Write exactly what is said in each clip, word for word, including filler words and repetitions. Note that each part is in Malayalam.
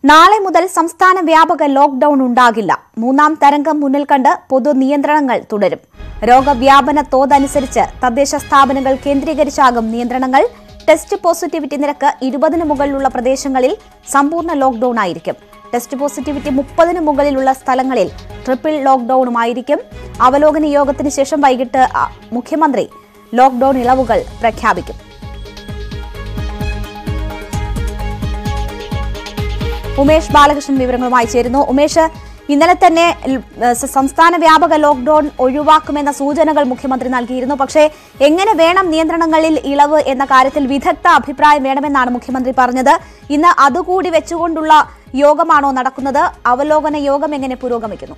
നാളെ മുതൽ സംസ്ഥാന വ്യാപക ലോക്ഡൌൺ ഉണ്ടാകില്ല. മൂന്നാം തരംഗം മുന്നിൽ കണ്ട് പൊതു നിയന്ത്രണങ്ങൾ തുടരും. രോഗവ്യാപന തോതനുസരിച്ച് തദ്ദേശ സ്ഥാപനങ്ങൾ കേന്ദ്രീകരിച്ചാകും നിയന്ത്രണങ്ങൾ. ടെസ്റ്റ് പോസിറ്റിവിറ്റി നിരക്ക് ഇരുപതിന് മുകളിലുള്ള പ്രദേശങ്ങളിൽ സമ്പൂർണ്ണ ലോക്ഡൌൺ ആയിരിക്കും. ടെസ്റ്റ് പോസിറ്റിവിറ്റി മുപ്പതിന് മുകളിലുള്ള സ്ഥലങ്ങളിൽ ട്രിപ്പിൾ ലോക്ഡൌണുമായിരിക്കും. അവലോകന യോഗത്തിന് ശേഷം വൈകിട്ട് മുഖ്യമന്ത്രി ലോക്ഡൌൺ ഇളവുകൾ പ്രഖ്യാപിക്കും. ഉമേഷ് ബാലകൃഷ്ണൻ വിവരങ്ങളുമായി ചേരുന്നു. ഉമേഷ്, ഇന്നലെ തന്നെ സംസ്ഥാന വ്യാപക ലോക്ഡൌൺ ഒഴിവാക്കുമെന്ന സൂചനകൾ മുഖ്യമന്ത്രി നൽകിയിരുന്നു. പക്ഷേ എങ്ങനെ വേണം നിയന്ത്രണങ്ങളിൽ ഇളവ് എന്ന കാര്യത്തിൽ വിദഗ്ധ അഭിപ്രായം വേണമെന്നാണ് മുഖ്യമന്ത്രി പറഞ്ഞത്. ഇന്ന് അതുകൂടി വെച്ചുകൊണ്ടുള്ള യോഗമാണോ നടക്കുന്നത്? അവലോകന യോഗം എങ്ങനെ പുരോഗമിക്കുന്നു?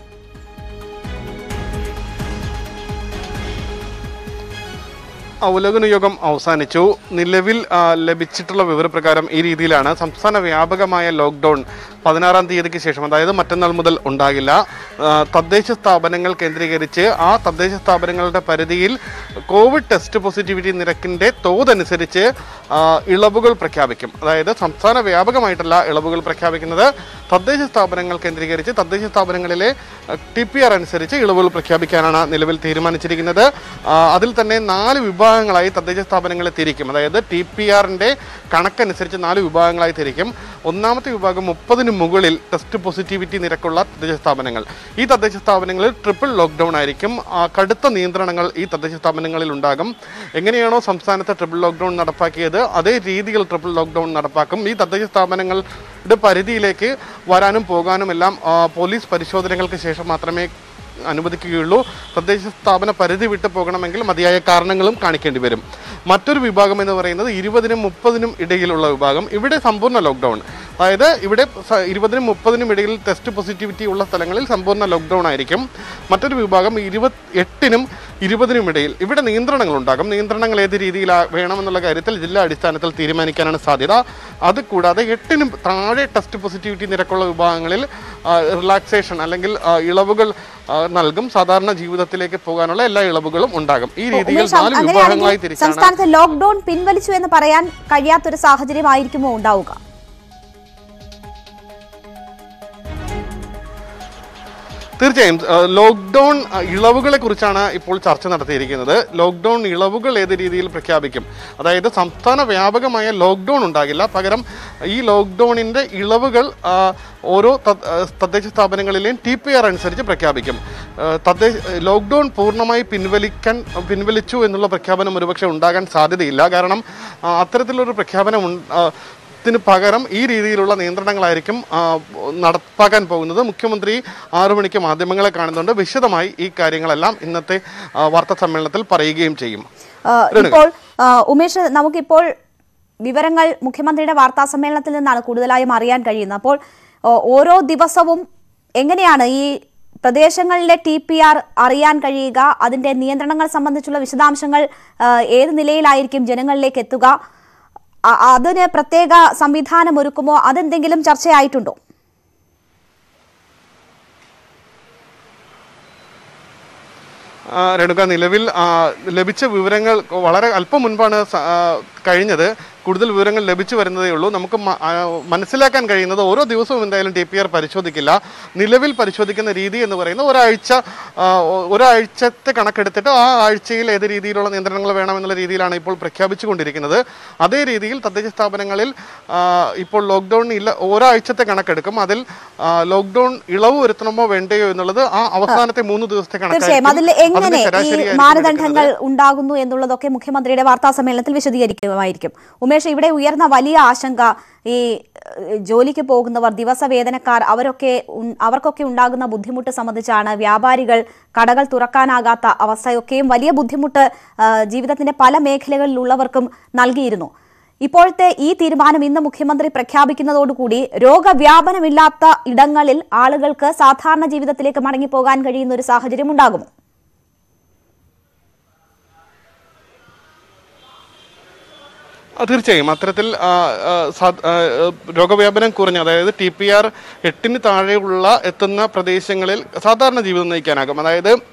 അവലോകന യോഗം അവസാനിച്ചു. നിലവിൽ ലഭിച്ചിട്ടുള്ള വിവരപ്രകാരം ഈ രീതിയിലാണ്. സംസ്ഥാന വ്യാപകമായ ലോക്ക്ഡൌൺ പതിനാറാം തീയതിക്ക് ശേഷം, അതായത് മറ്റന്നാൾ മുതൽ ഉണ്ടാകില്ല. തദ്ദേശ സ്ഥാപനങ്ങൾ കേന്ദ്രീകരിച്ച് ആ തദ്ദേശ സ്ഥാപനങ്ങളുടെ പരിധിയിൽ കോവിഡ് ടെസ്റ്റ് പോസിറ്റിവിറ്റി നിരക്കിൻ്റെ തോതനുസരിച്ച് ഇളവുകൾ പ്രഖ്യാപിക്കും. അതായത് സംസ്ഥാന വ്യാപകമായിട്ടല്ല ഇളവുകൾ പ്രഖ്യാപിക്കുന്നത്. തദ്ദേശ സ്ഥാപനങ്ങൾ കേന്ദ്രീകരിച്ച് തദ്ദേശ സ്ഥാപനങ്ങളിലെ ടി പി ആർ അനുസരിച്ച് ഇളവുകൾ പ്രഖ്യാപിക്കാനാണ് നിലവിൽ തീരുമാനിച്ചിരിക്കുന്നത്. അതിൽ തന്നെ നാല് വിഭാഗങ്ങളായി തദ്ദേശ സ്ഥാപനങ്ങളെ തിരിക്കും. അതായത് ടി പി ആറിൻ്റെ കണക്കനുസരിച്ച് നാല് വിഭാഗങ്ങളായി തിരിക്കും. ഒന്നാമത്തെ വിഭാഗം മുപ്പതിന് മുകളിൽ ടെസ്റ്റ് പോസിറ്റിവിറ്റി നിരക്കുള്ള തദ്ദേശ സ്ഥാപനങ്ങൾ. ഈ തദ്ദേശ സ്ഥാപനങ്ങളിൽ ട്രിപ്പിൾ ലോക്ക്ഡൗൺ ആയിരിക്കും. കടുത്ത നിയന്ത്രണങ്ങൾ ഈ തദ്ദേശ സ്ഥാപനങ്ങളിൽ ഉണ്ടാകും. എങ്ങനെയാണോ സംസ്ഥാനത്ത് ട്രിപ്പിൾ ലോക്ക്ഡൗൺ നടപ്പാക്കിയത് അതേ രീതിയിൽ ട്രിപ്പിൾ ലോക്ക്ഡൗൺ നടപ്പാക്കും. ഈ തദ്ദേശ സ്ഥാപനങ്ങളുടെ പരിധിയിലേക്ക് വരാനും പോകാനും എല്ലാം പോലീസ് പരിശോധനകൾക്ക് ശേഷം മാത്രമേ അനുവദിക്കുകയുള്ളൂ. തദ്ദേശ സ്ഥാപന പരിധി വിട്ടു പോകണമെങ്കിൽ മതിയായ കാരണങ്ങളും കാണിക്കേണ്ടി വരും. മറ്റൊരു വിഭാഗം എന്ന് പറയുന്നത് ഇരുപതിനും മുപ്പതിനും ഇടയിലുള്ള വിഭാഗം. ഇവിടെ സമ്പൂർണ്ണ ലോക്ക്ഡൗൺ, അതായത് ഇവിടെ ഇരുപതിനും മുപ്പതിനും ഇടയിൽ ടെസ്റ്റ് പോസിറ്റിവിറ്റി ഉള്ള സ്ഥലങ്ങളിൽ സമ്പൂർണ്ണ ലോക്ക്ഡൗൺ ആയിരിക്കും. മറ്റൊരു വിഭാഗം ഇരുപത്തി എട്ടിനും ഇരുപതിനും ഇടയിൽ. ഇവിടെ നിയന്ത്രണങ്ങൾ ഉണ്ടാകും. നിയന്ത്രണങ്ങൾ ഏത് രീതിയിൽ വേണമെന്നുള്ള കാര്യത്തിൽ ജില്ലാ അടിസ്ഥാനത്തിൽ തീരുമാനിക്കാനാണ് സാധ്യത. അതുകൂടാതെ എട്ടിനും താഴെ ടെസ്റ്റ് പോസിറ്റിവിറ്റി നിരക്കുള്ള വിഭാഗങ്ങളിൽ റിലാക്സേഷൻ അല്ലെങ്കിൽ ഇളവുകൾ നൽകും. സാധാരണ ജീവിതത്തിലേക്ക് പോകാനുള്ള എല്ലാ ഇളവുകളും ഉണ്ടാകും. ഈ രീതിയിൽ നാല് വിഭാഗങ്ങളായി തിരിച്ചാണ്. സംസ്ഥാനത്ത് ലോക്ക്ഡൌൺ പിൻവലിച്ചു എന്ന് പറയാൻ കഴിയാത്തൊരു സാഹചര്യമായിരിക്കുമോ ഉണ്ടാവുക? തീർച്ചയായും ലോക്ക്ഡൗൺ ഇളവുകളെ കുറിച്ചാണ് ഇപ്പോൾ ചർച്ച നടത്തിയിരിക്കുന്നത്. ലോക്ക്ഡൗൺ ഇളവുകൾ ഏത് രീതിയിൽ പ്രഖ്യാപിക്കും? അതായത് സംസ്ഥാന വ്യാപകമായ ലോക്ക്ഡൗൺ ഉണ്ടാകില്ല. പകരം ഈ ലോക്ക്ഡൗണിൻ്റെ ഇളവുകൾ ഓരോ തദ്ദേശ സ്ഥാപനങ്ങളിലെയും ടി പി ആർ അനുസരിച്ച് പ്രഖ്യാപിക്കും. തദ്ദേശ ലോക്ക്ഡൗൺ പൂർണ്ണമായി പിൻവലിക്കാൻ പിൻവലിച്ചു എന്നുള്ള പ്രഖ്യാപനം ഒരുപക്ഷെ ഉണ്ടാകാൻ സാധ്യതയില്ല. കാരണം അത്തരത്തിലൊരു പ്രഖ്യാപനം ത്തിന് പകരം ഈ രീതിയിലുള്ള നിയന്ത്രണങ്ങളായിരിക്കും നടപ്പാക്കാൻ പോകുന്നത്. മുഖ്യമന്ത്രി ആറു മണിക്ക് മാധ്യമങ്ങളെ കാണുന്നുണ്ട്. വിശദമായി ഈ കാര്യങ്ങളെല്ലാം ഇന്നത്തെ വാർത്താ സമ്മേളനത്തിൽ പറയുകയും ചെയ്യും. ഇപ്പോൾ ഉമേഷ്, നമുക്കിപ്പോൾ വിവരങ്ങൾ മുഖ്യമന്ത്രിയുടെ വാർത്താ സമ്മേളനത്തിൽ നിന്നാണ് കൂടുതലായും അറിയാൻ കഴിയുന്നത്. അപ്പോൾ ഓരോ ദിവസവും എങ്ങനെയാണ് ഈ പ്രദേശങ്ങളിലെ ടി പി ആർ അറിയാൻ കഴിയുക? അതിൻ്റെ നിയന്ത്രണങ്ങൾ സംബന്ധിച്ചുള്ള വിശദാംശങ്ങൾ ഏത് നിലയിലായിരിക്കും ജനങ്ങളിലേക്ക് എത്തുക? അതിന് പ്രത്യേക സംവിധാനം ഒരുക്കുമോ? അതെന്തെങ്കിലും ചർച്ചയായിട്ടുണ്ടോ? രേണുക, നിലവിൽ ലഭിച്ച വിവരങ്ങൾ വളരെ അല്പം മുൻപാണ് കഴിഞ്ഞത്. കൂടുതൽ വിവരങ്ങൾ ലഭിച്ചു വരുന്നതേ ഉള്ളൂ. നമുക്ക് മനസ്സിലാക്കാൻ കഴിയുന്നത് ഓരോ ദിവസവും എന്തായാലും ടി പി ആർ പരിശോധിക്കില്ല. നിലവിൽ പരിശോധിക്കുന്ന രീതി എന്ന് പറയുന്നത് ഒരാഴ്ച ഒരാഴ്ചത്തെ കണക്കെടുത്തിട്ട് ആ ആഴ്ചയിൽ ഏത് രീതിയിലുള്ള നിയന്ത്രണങ്ങൾ വേണമെന്നുള്ള രീതിയിലാണ് ഇപ്പോൾ പ്രഖ്യാപിച്ചുകൊണ്ടിരിക്കുന്നത്. അതേ രീതിയിൽ തദ്ദേശ സ്ഥാപനങ്ങളിൽ ഇപ്പോൾ ലോക്ക്ഡൗൺ ഇല്ല ഒരാഴ്ചത്തെ കണക്കെടുക്കും. അതിൽ ലോക്ക്ഡൗൺ ഇളവ് വരുത്തണമോ വേണ്ടയോ എന്നുള്ളത് ആ അവസാനത്തെ മൂന്ന് ദിവസത്തെ കണക്കായിരിക്കും. മാനദണ്ഡങ്ങൾ ഉണ്ടാകുന്നു എന്നുള്ളതൊക്കെ മുഖ്യമന്ത്രിയുടെ വാർത്താ സമ്മേളനത്തിൽ വിശദീകരിക്കുമായിരിക്കും. ഉമേഷ്, ഇവിടെ ഉയർന്ന വലിയ ആശങ്ക ഈ ജോലിക്ക് പോകുന്നവർ, ദിവസവേതനക്കാർ, അവരൊക്കെ അവർക്കൊക്കെ ഉണ്ടാകുന്ന ബുദ്ധിമുട്ട് സംബന്ധിച്ചാണ്. വ്യാപാരികൾ, കടകൾ തുറക്കാനാകാത്ത അവസ്ഥയൊക്കെയും വലിയ ബുദ്ധിമുട്ട് ജീവിതത്തിന്റെ പല മേഖലകളിലുള്ളവർക്കും നൽകിയിരുന്നു. ഇപ്പോഴത്തെ ഈ തീരുമാനം ഇന്ന് മുഖ്യമന്ത്രി പ്രഖ്യാപിക്കുന്നതോടുകൂടി രോഗവ്യാപനമില്ലാത്ത ഇടങ്ങളിൽ ആളുകൾക്ക് സാധാരണ ജീവിതത്തിലേക്ക് മടങ്ങിപ്പോകാൻ കഴിയുന്ന ഒരു സാഹചര്യം ഉണ്ടാകുമോ? തീർച്ചയായും അത്തരത്തിൽ രോഗവ്യാപനം കുറഞ്ഞ, അതായത് ടി പി ആർ എട്ടിന് താഴെയുള്ള എത്തുന്ന പ്രദേശങ്ങളിൽ സാധാരണ ജീവിതം നയിക്കാനാകും. അതായത്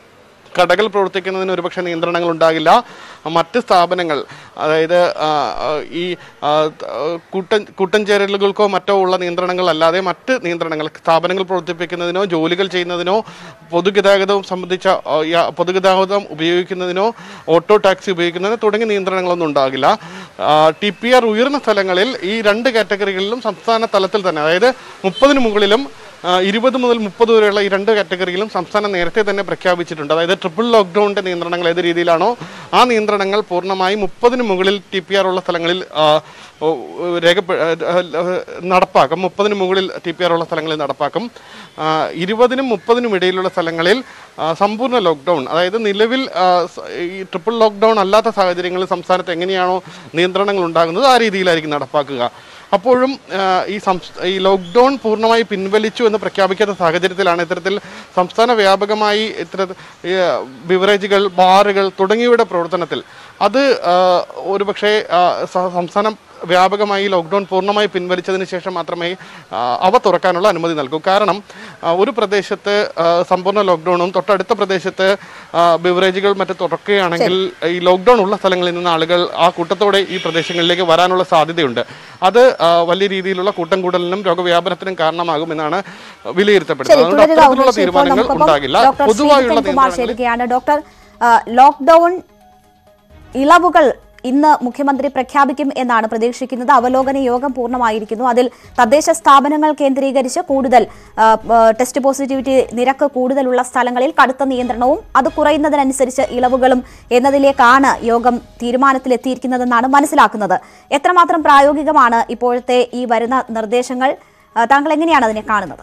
കടകൾ പ്രവർത്തിക്കുന്നതിന് ഒരുപക്ഷെ നിയന്ത്രണങ്ങൾ ഉണ്ടാകില്ല. മറ്റ് സ്ഥാപനങ്ങൾ, അതായത് ഈ കൂട്ടൻ കൂട്ടൻചേരലുകൾക്കോ മറ്റോ ഉള്ള നിയന്ത്രണങ്ങളല്ലാതെ മറ്റ് നിയന്ത്രണങ്ങൾ, സ്ഥാപനങ്ങൾ പ്രവർത്തിപ്പിക്കുന്നതിനോ ജോലികൾ ചെയ്യുന്നതിനോ പൊതുഗതാഗതവും സംബന്ധിച്ച പൊതുഗതാഗതം ഉപയോഗിക്കുന്നതിനോ ഓട്ടോ ടാക്സി ഉപയോഗിക്കുന്നതിനോ തുടങ്ങിയ നിയന്ത്രണങ്ങളൊന്നും ഉണ്ടാകില്ല. ടി പി ആർ ഉയർന്ന സ്ഥലങ്ങളിൽ ഈ രണ്ട് കാറ്റഗറികളിലും സംസ്ഥാന തലത്തിൽ തന്നെ, അതായത് മുപ്പതിന് മുകളിലും ഇരുപത് മുതൽ മുപ്പത് വരെയുള്ള ഈ രണ്ട് കാറ്റഗറിയിലും സംസ്ഥാനം നേരത്തെ തന്നെ പ്രഖ്യാപിച്ചിട്ടുണ്ട്. അതായത് ട്രിപ്പിൾ ലോക്ക്ഡൌണിൻ്റെ നിയന്ത്രണങ്ങൾ ഏത് രീതിയിലാണോ ആ നിയന്ത്രണങ്ങൾ പൂർണ്ണമായി മുപ്പതിന് മുകളിൽ ടി പി ആർ ഉള്ള സ്ഥലങ്ങളിൽ രേഖപ്പെ നടപ്പാക്കും. മുപ്പതിന് മുകളിൽ ടി പി ആർ ഉള്ള സ്ഥലങ്ങളിൽ നടപ്പാക്കും. ഇരുപതിനും മുപ്പതിനും ഇടയിലുള്ള സ്ഥലങ്ങളിൽ സമ്പൂർണ്ണ ലോക്ക്ഡൗൺ, അതായത് നിലവിൽ ഈ ട്രിപ്പിൾ ലോക്ക്ഡൗൺ അല്ലാത്ത സാഹചര്യങ്ങളിൽ സംസ്ഥാനത്ത് എങ്ങനെയാണോ നിയന്ത്രണങ്ങൾ ഉണ്ടാകുന്നത് ആ രീതിയിലായിരിക്കും നടപ്പാക്കുക. അപ്പോഴും ഈ ഈ ലോക്ക്ഡൗൺ പൂർണ്ണമായി പിൻവലിച്ചു എന്ന് പ്രഖ്യാപിക്കാത്ത സാഹചര്യത്തിലാണ് ഇത്തരത്തിൽ സംസ്ഥാന വ്യാപകമായി ഇത്തര ബിവറേജുകൾ, ബാറുകൾ തുടങ്ങിയവയുടെ പ്രവർത്തനത്തിൽ അത് ഒരുപക്ഷെ സംസ്ഥാനം വ്യാപകമായി ലോക്ക്ഡൗൺ പൂർണ്ണമായി പിൻവലിച്ചതിന് ശേഷം മാത്രമേ അവ തുറക്കാനുള്ള അനുമതി നൽകൂ. കാരണം ഒരു പ്രദേശത്ത് സമ്പൂർണ്ണ ലോക്ക്ഡൗണും തൊട്ടടുത്ത പ്രദേശത്ത് ബിവറേജുകൾ മറ്റും തുറക്കുകയാണെങ്കിൽ ഈ ലോക്ക്ഡൗൺ ഉള്ള സ്ഥലങ്ങളിൽ നിന്ന് ആളുകൾ ആ കൂട്ടത്തോടെ ഈ പ്രദേശങ്ങളിലേക്ക് വരാനുള്ള സാധ്യതയുണ്ട്. അത് വലിയ രീതിയിലുള്ള കൂട്ടം കൂടലിനും രോഗവ്യാപനത്തിനും കാരണമാകുമെന്നാണ് വിലയിരുത്തപ്പെടുന്നത്. അതുകൊണ്ട് അത്തരത്തിലുള്ള തീരുമാനങ്ങൾ ഉണ്ടാകില്ല. പൊതുവായുള്ള തീരുമാനം. ഡോക്ടർ, ലോക്ക്ഡൗൺ ഇളവുകൾ ഇന്ന് മുഖ്യമന്ത്രി പ്രഖ്യാപിക്കും എന്നാണ് പ്രതീക്ഷിക്കുന്നത്. അവലോകന യോഗം പൂർണ്ണമായിരിക്കുന്നു. അതിൽ തദ്ദേശ സ്ഥാപനങ്ങൾ കേന്ദ്രീകരിച്ച് കൂടുതൽ ടെസ്റ്റ് പോസിറ്റിവിറ്റി നിരക്ക് കൂടുതലുള്ള സ്ഥലങ്ങളിൽ കടുത്ത നിയന്ത്രണവും അത് കുറയുന്നതിനനുസരിച്ച് ഇളവുകളും എന്നതിലേക്കാണ് യോഗം തീരുമാനത്തിലെത്തിയിരിക്കുന്നതെന്നാണ് മനസ്സിലാക്കുന്നത്. എത്രമാത്രം പ്രായോഗികമാണ് ഇപ്പോഴത്തെ ഈ വരുന്ന നിർദ്ദേശങ്ങൾ? താങ്കൾ എങ്ങനെയാണ് അതിനെ കാണുന്നത്?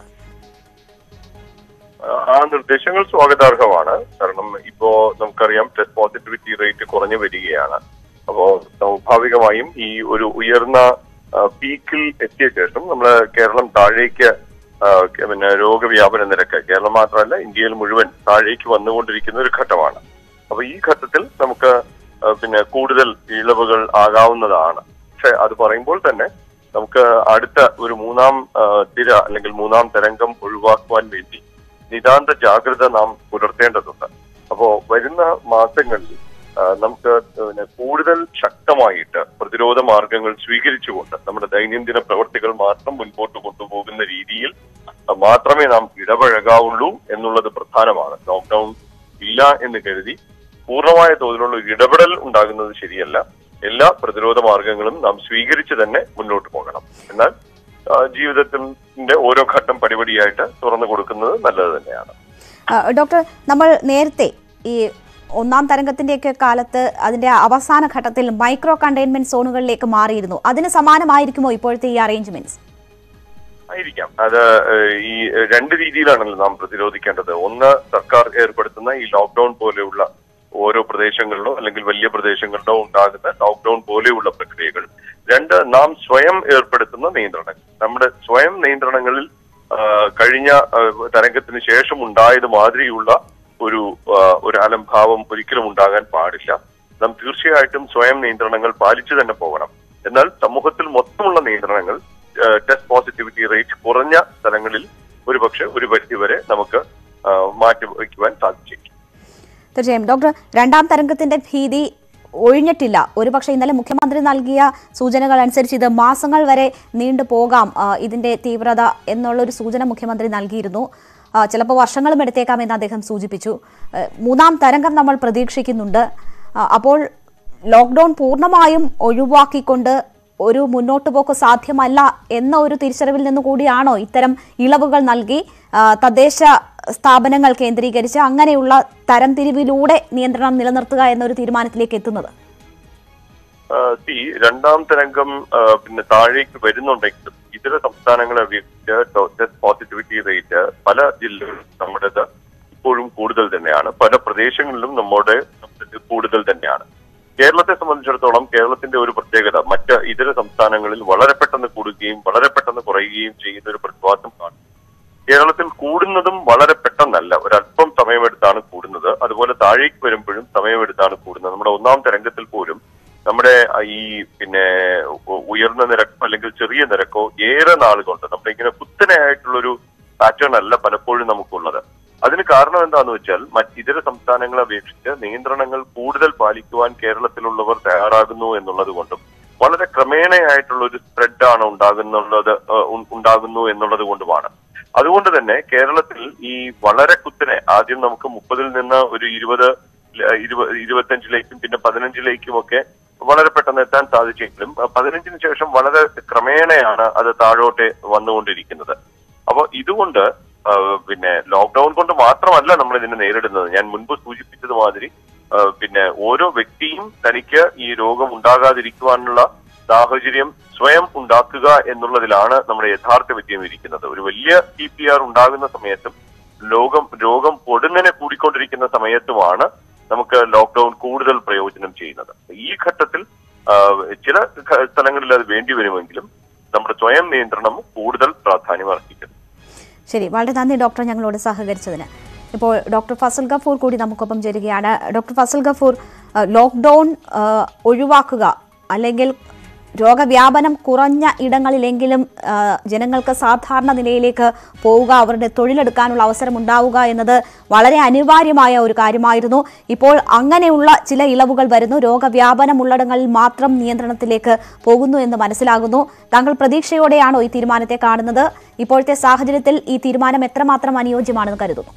ആ നിർദ്ദേശങ്ങൾ സ്വാഗതാർഹമാണ്. കാരണം ഇപ്പോ നമുക്കറിയാം ടെസ്റ്റ് പോസിറ്റിവിറ്റി റേറ്റ് കുറഞ്ഞു വരികയാണ്. അപ്പോ സ്വാഭാവികമായും ഈ ഒരു ഉയർന്ന പീക്കിൽ എത്തിയ ശേഷം നമ്മള് കേരളം താഴേക്ക് പിന്നെ രോഗവ്യാപന നിരക്ക് കേരളം മാത്രമല്ല ഇന്ത്യയിൽ മുഴുവൻ താഴേക്ക് വന്നുകൊണ്ടിരിക്കുന്ന ഒരു ഘട്ടമാണ്. അപ്പൊ ഈ ഘട്ടത്തിൽ നമുക്ക് പിന്നെ കൂടുതൽ ഇളവുകൾ ആകാവുന്നതാണ്. പക്ഷെ അത് പറയുമ്പോൾ തന്നെ നമുക്ക് അടുത്ത ഒരു മൂന്നാം തിര അല്ലെങ്കിൽ മൂന്നാം തരംഗം ഒഴിവാക്കുവാൻ വേണ്ടി നിതാന്ത ജാഗ്രത നാം പുലർത്തേണ്ടതുണ്ട്. അപ്പോ വരുന്ന മാസങ്ങളിൽ നമുക്ക് കൂടുതൽ ശക്തമായിട്ട് പ്രതിരോധ മാർഗങ്ങൾ സ്വീകരിച്ചുകൊണ്ട് നമ്മുടെ ദൈനംദിന പ്രവൃത്തികൾ മാത്രം മുൻപോട്ട് കൊണ്ടുപോകുന്ന രീതിയിൽ മാത്രമേ നാം ഇടപഴകാവുള്ളൂ എന്നുള്ളത് പ്രധാനമാണ്. ലോക്ക്ഡൌൺ ഇല്ല എന്ന് കരുതി പൂർണ്ണമായ തോതിലുള്ള ഇടപെടൽ ഉണ്ടാകുന്നത് ശരിയല്ല. എല്ലാ പ്രതിരോധ മാർഗങ്ങളും നാം സ്വീകരിച്ച് തന്നെ മുന്നോട്ട് പോകണം. എന്നാൽ ജീവിതത്തിന്റെ ഓരോ ഘട്ടം പടിപടിയായിട്ട് തുറന്നു കൊടുക്കുന്നത് നല്ലത് തന്നെയാണ്. ഡോക്ടർ, നമ്മൾ നേരത്തെ ഈ ഒന്നാം തരംഗത്തിന്റെയൊക്കെ കാലത്ത് അതിന്റെ അവസാന ഘട്ടത്തിൽ മൈക്രോ കണ്ടെയ്ൻമെന്റ് സോണുകളിലേക്ക് മാറിയിരുന്നു. അതിന് സമാനമായിരിക്കുമോ ഇപ്പോഴത്തെ ഈ അറേഞ്ച്മെന്റ്സ്? ആയിരിക്കാം. അത് ഈ രണ്ട് രീതിയിലാണല്ലോ നാം പ്രതിരോധിക്കേണ്ടത്. ഒന്ന്, സർക്കാർ ഏർപ്പെടുത്തുന്ന ഈ ലോക്ക്ഡൌൺ പോലെയുള്ള ഓരോ പ്രദേശങ്ങളിലോ അല്ലെങ്കിൽ വലിയ പ്രദേശങ്ങളിലോ ഉണ്ടാകുന്ന ലോക്ക്ഡൌൺ പോലെയുള്ള പ്രക്രിയകൾ. രണ്ട്, നാം സ്വയം ഏർപ്പെടുത്തുന്ന നിയന്ത്രണങ്ങൾ. നമ്മുടെ സ്വയം നിയന്ത്രണങ്ങളിൽ കഴിഞ്ഞ തരംഗത്തിന് ശേഷം ഉണ്ടായത് മാതിരിയുള്ള ഒരു ഒരു അലംഭാവം ഒരിക്കലും ഉണ്ടാകാൻ പാടില്ല. നാം തീർച്ചയായിട്ടും സ്വയം നിയന്ത്രണങ്ങൾ പാലിച്ചു തന്നെ പോകണം. എന്നാൽ സമൂഹത്തിൽ മൊത്തമുള്ള നിയന്ത്രണങ്ങൾ, ടെസ്റ്റ് പോസിറ്റിവിറ്റി റേറ്റ് കുറഞ്ഞ സ്ഥലങ്ങളിൽ ഒരുപക്ഷെ ഒരു പരിധിവരെ നമുക്ക് മാറ്റി വയ്ക്കുവാൻ സാധിച്ചേക്കും. തീർച്ചയായും. ഡോക്ടർ, രണ്ടാം തരംഗത്തിന്റെ ഭീതി ഒഴിഞ്ഞിട്ടില്ല. ഒരുപക്ഷെ ഇന്നലെ മുഖ്യമന്ത്രി നൽകിയ സൂചനകൾ അനുസരിച്ച് ഇത് മാസങ്ങൾ വരെ നീണ്ടു പോകാം ഇതിന്റെ തീവ്രത എന്നുള്ളൊരു സൂചന മുഖ്യമന്ത്രി നൽകിയിരുന്നു. ചിലപ്പോൾ വർഷങ്ങളും എടുത്തേക്കാമെന്ന് അദ്ദേഹം സൂചിപ്പിച്ചു. മൂന്നാം തരംഗം നമ്മൾ പ്രതീക്ഷിക്കുന്നുണ്ട്. അപ്പോൾ ലോക്ക്ഡൌൺ പൂർണ്ണമായും ഒഴിവാക്കിക്കൊണ്ട് ഒരു മുന്നോട്ട് പോക്ക് സാധ്യമല്ല എന്ന ഒരു തിരിച്ചറിവിൽ നിന്ന് കൂടിയാണോ ഇത്തരം ഇളവുകൾ നൽകി തദ്ദേശ സ്ഥാപനങ്ങൾ കേന്ദ്രീകരിച്ച് അങ്ങനെയുള്ള തരംതിരിവിലൂടെ നിയന്ത്രണം നിലനിർത്തുക എന്നൊരു തീരുമാനത്തിലേക്ക് എത്തുന്നത്? രണ്ടാം തരംഗം പിന്നെ താഴേക്ക് വരുന്നുണ്ടെങ്കിലും ഇതര സംസ്ഥാനങ്ങളെ അപേക്ഷിച്ച് പോസിറ്റിവിറ്റി റേറ്റ് പല ജില്ലകളിലും നമ്മുടേത് ഇപ്പോഴും കൂടുതൽ തന്നെയാണ്. പല പ്രദേശങ്ങളിലും നമ്മുടെ കൂടുതൽ തന്നെയാണ്. കേരളത്തെ സംബന്ധിച്ചിടത്തോളം കേരളത്തിന്റെ ഒരു പ്രത്യേകത മറ്റ് ഇതര സംസ്ഥാനങ്ങളിൽ വളരെ പെട്ടെന്ന് കൂടുകയും വളരെ പെട്ടെന്ന് കുറയുകയും ചെയ്യുന്ന ഒരു പ്രതിഭാസം കാണും. കേരളത്തിൽ കൂടുന്നതും വളരെ പെട്ടെന്നല്ല, ഒരല്പം സമയമെടുത്താണ് കൂടുന്നത്. അതുപോലെ താഴേക്ക് വരുമ്പോഴും സമയമെടുത്താണ് കൂടുന്നത്. നമ്മുടെ ഒന്നാം തരംഗത്തിൽ പോലും നമ്മുടെ ഈ പിന്നെ ഉയർന്ന നിരക്കോ അല്ലെങ്കിൽ ചെറിയ നിരക്കോ ഏറെ നാൾ കൊണ്ട് നമ്മുടെ ഇങ്ങനെ കുത്തനെ ആയിട്ടുള്ളൊരു പാറ്റേൺ അല്ല പലപ്പോഴും നമുക്കുള്ളത്. അതിന് കാരണം എന്താണെന്ന് വെച്ചാൽ മറ്റിതര സംസ്ഥാനങ്ങളെ അപേക്ഷിച്ച് നിയന്ത്രണങ്ങൾ കൂടുതൽ പാലിക്കുവാൻ കേരളത്തിലുള്ളവർ തയ്യാറാകുന്നു എന്നുള്ളത് കൊണ്ടും വളരെ ക്രമേണയായിട്ടുള്ള ഒരു സ്പ്രെഡാണ് ഉണ്ടാകുന്നുള്ളത് ഉണ്ടാകുന്നു എന്നുള്ളത് കൊണ്ടുമാണ്. അതുകൊണ്ട് തന്നെ കേരളത്തിൽ ഈ വളരെ കുത്തനെ ആദ്യം നമുക്ക് മുപ്പതിൽ നിന്ന് ഒരു ഇരുപത് ഇരുപത് ഇരുപത്തഞ്ചിലേക്കും പിന്നെ പതിനഞ്ചിലേക്കും ഒക്കെ വളരെ പെട്ടെന്ന് എത്താൻ സാധിച്ചെങ്കിലും പതിനഞ്ചിന് ശേഷം വളരെ ക്രമേണയാണ് അത് താഴോട്ട് വന്നുകൊണ്ടിരിക്കുന്നത്. അപ്പോൾ ഇതുകൊണ്ട് പിന്നെ ലോക്ക്ഡൌൺ കൊണ്ട് മാത്രമല്ല നമ്മൾ ഇതിനെ നേരിടുന്നത്. ഞാൻ മുൻപ് സൂചിപ്പിച്ചത് മാതിരി പിന്നെ ഓരോ വ്യക്തിയും തനിക്ക് ഈ രോഗം ഉണ്ടാകാതിരിക്കുവാനുള്ള സാഹചര്യം സ്വയം ഉണ്ടാക്കുക എന്നുള്ളതിലാണ് നമ്മുടെ യഥാർത്ഥ വിജയം ഇരിക്കുന്നത്. ഒരു വലിയ ടി പി ആർ ഉണ്ടാകുന്ന സമയത്തും ലോകം രോഗം പൊടുന്നനെ കൂടിക്കൊണ്ടിരിക്കുന്ന സമയത്തുമാണ് നമുക്ക് ലോക്ക്ഡൌൺ കൂടുതൽ പ്രയോജനം ചെയ്യുന്നത്. ഈ ഘട്ടത്തിൽ ചില സ്ഥലങ്ങളിൽ അത് വേണ്ടി വരുമെങ്കിലും നമ്മുടെ സ്വയം നിയന്ത്രണം കൂടുതൽ പ്രാധാന്യം അർഹിക്കുന്നു. ശരി, വളരെ നന്ദി ഡോക്ടർ ഞങ്ങളോട് സഹകരിച്ചതിന്. ഇപ്പോൾ ഡോക്ടർ ഫസൽ ഗഫൂർ കൂടി നമുക്കൊപ്പം ചേരുകയാണ്. ഡോക്ടർ ഫസൽ ഗഫൂർ, ലോക്ക്ഡൌൺ ഒഴിവാക്കുക അല്ലെങ്കിൽ രോഗവ്യാപനം കുറഞ്ഞ ഇടങ്ങളിലെങ്കിലും ജനങ്ങൾക്ക് സാധാരണ നിലയിലേക്ക് പോവുക, അവരുടെ തൊഴിലെടുക്കാനുള്ള അവസരം ഉണ്ടാവുക എന്നത് വളരെ അനിവാര്യമായ ഒരു കാര്യമായിരുന്നു. ഇപ്പോൾ അങ്ങനെയുള്ള ചില ഇളവുകൾ വരുന്നു. രോഗവ്യാപനം ഉള്ളിടങ്ങളിൽ മാത്രം നിയന്ത്രണത്തിലേക്ക് പോകുന്നു എന്ന് മനസ്സിലാകുന്നു. താങ്കൾ പ്രതീക്ഷയോടെയാണോ ഈ തീരുമാനത്തെ കാണുന്നത്? ഇപ്പോഴത്തെ സാഹചര്യത്തിൽ ഈ തീരുമാനം എത്രമാത്രം അനുയോജ്യമാണെന്ന് കരുതുന്നു?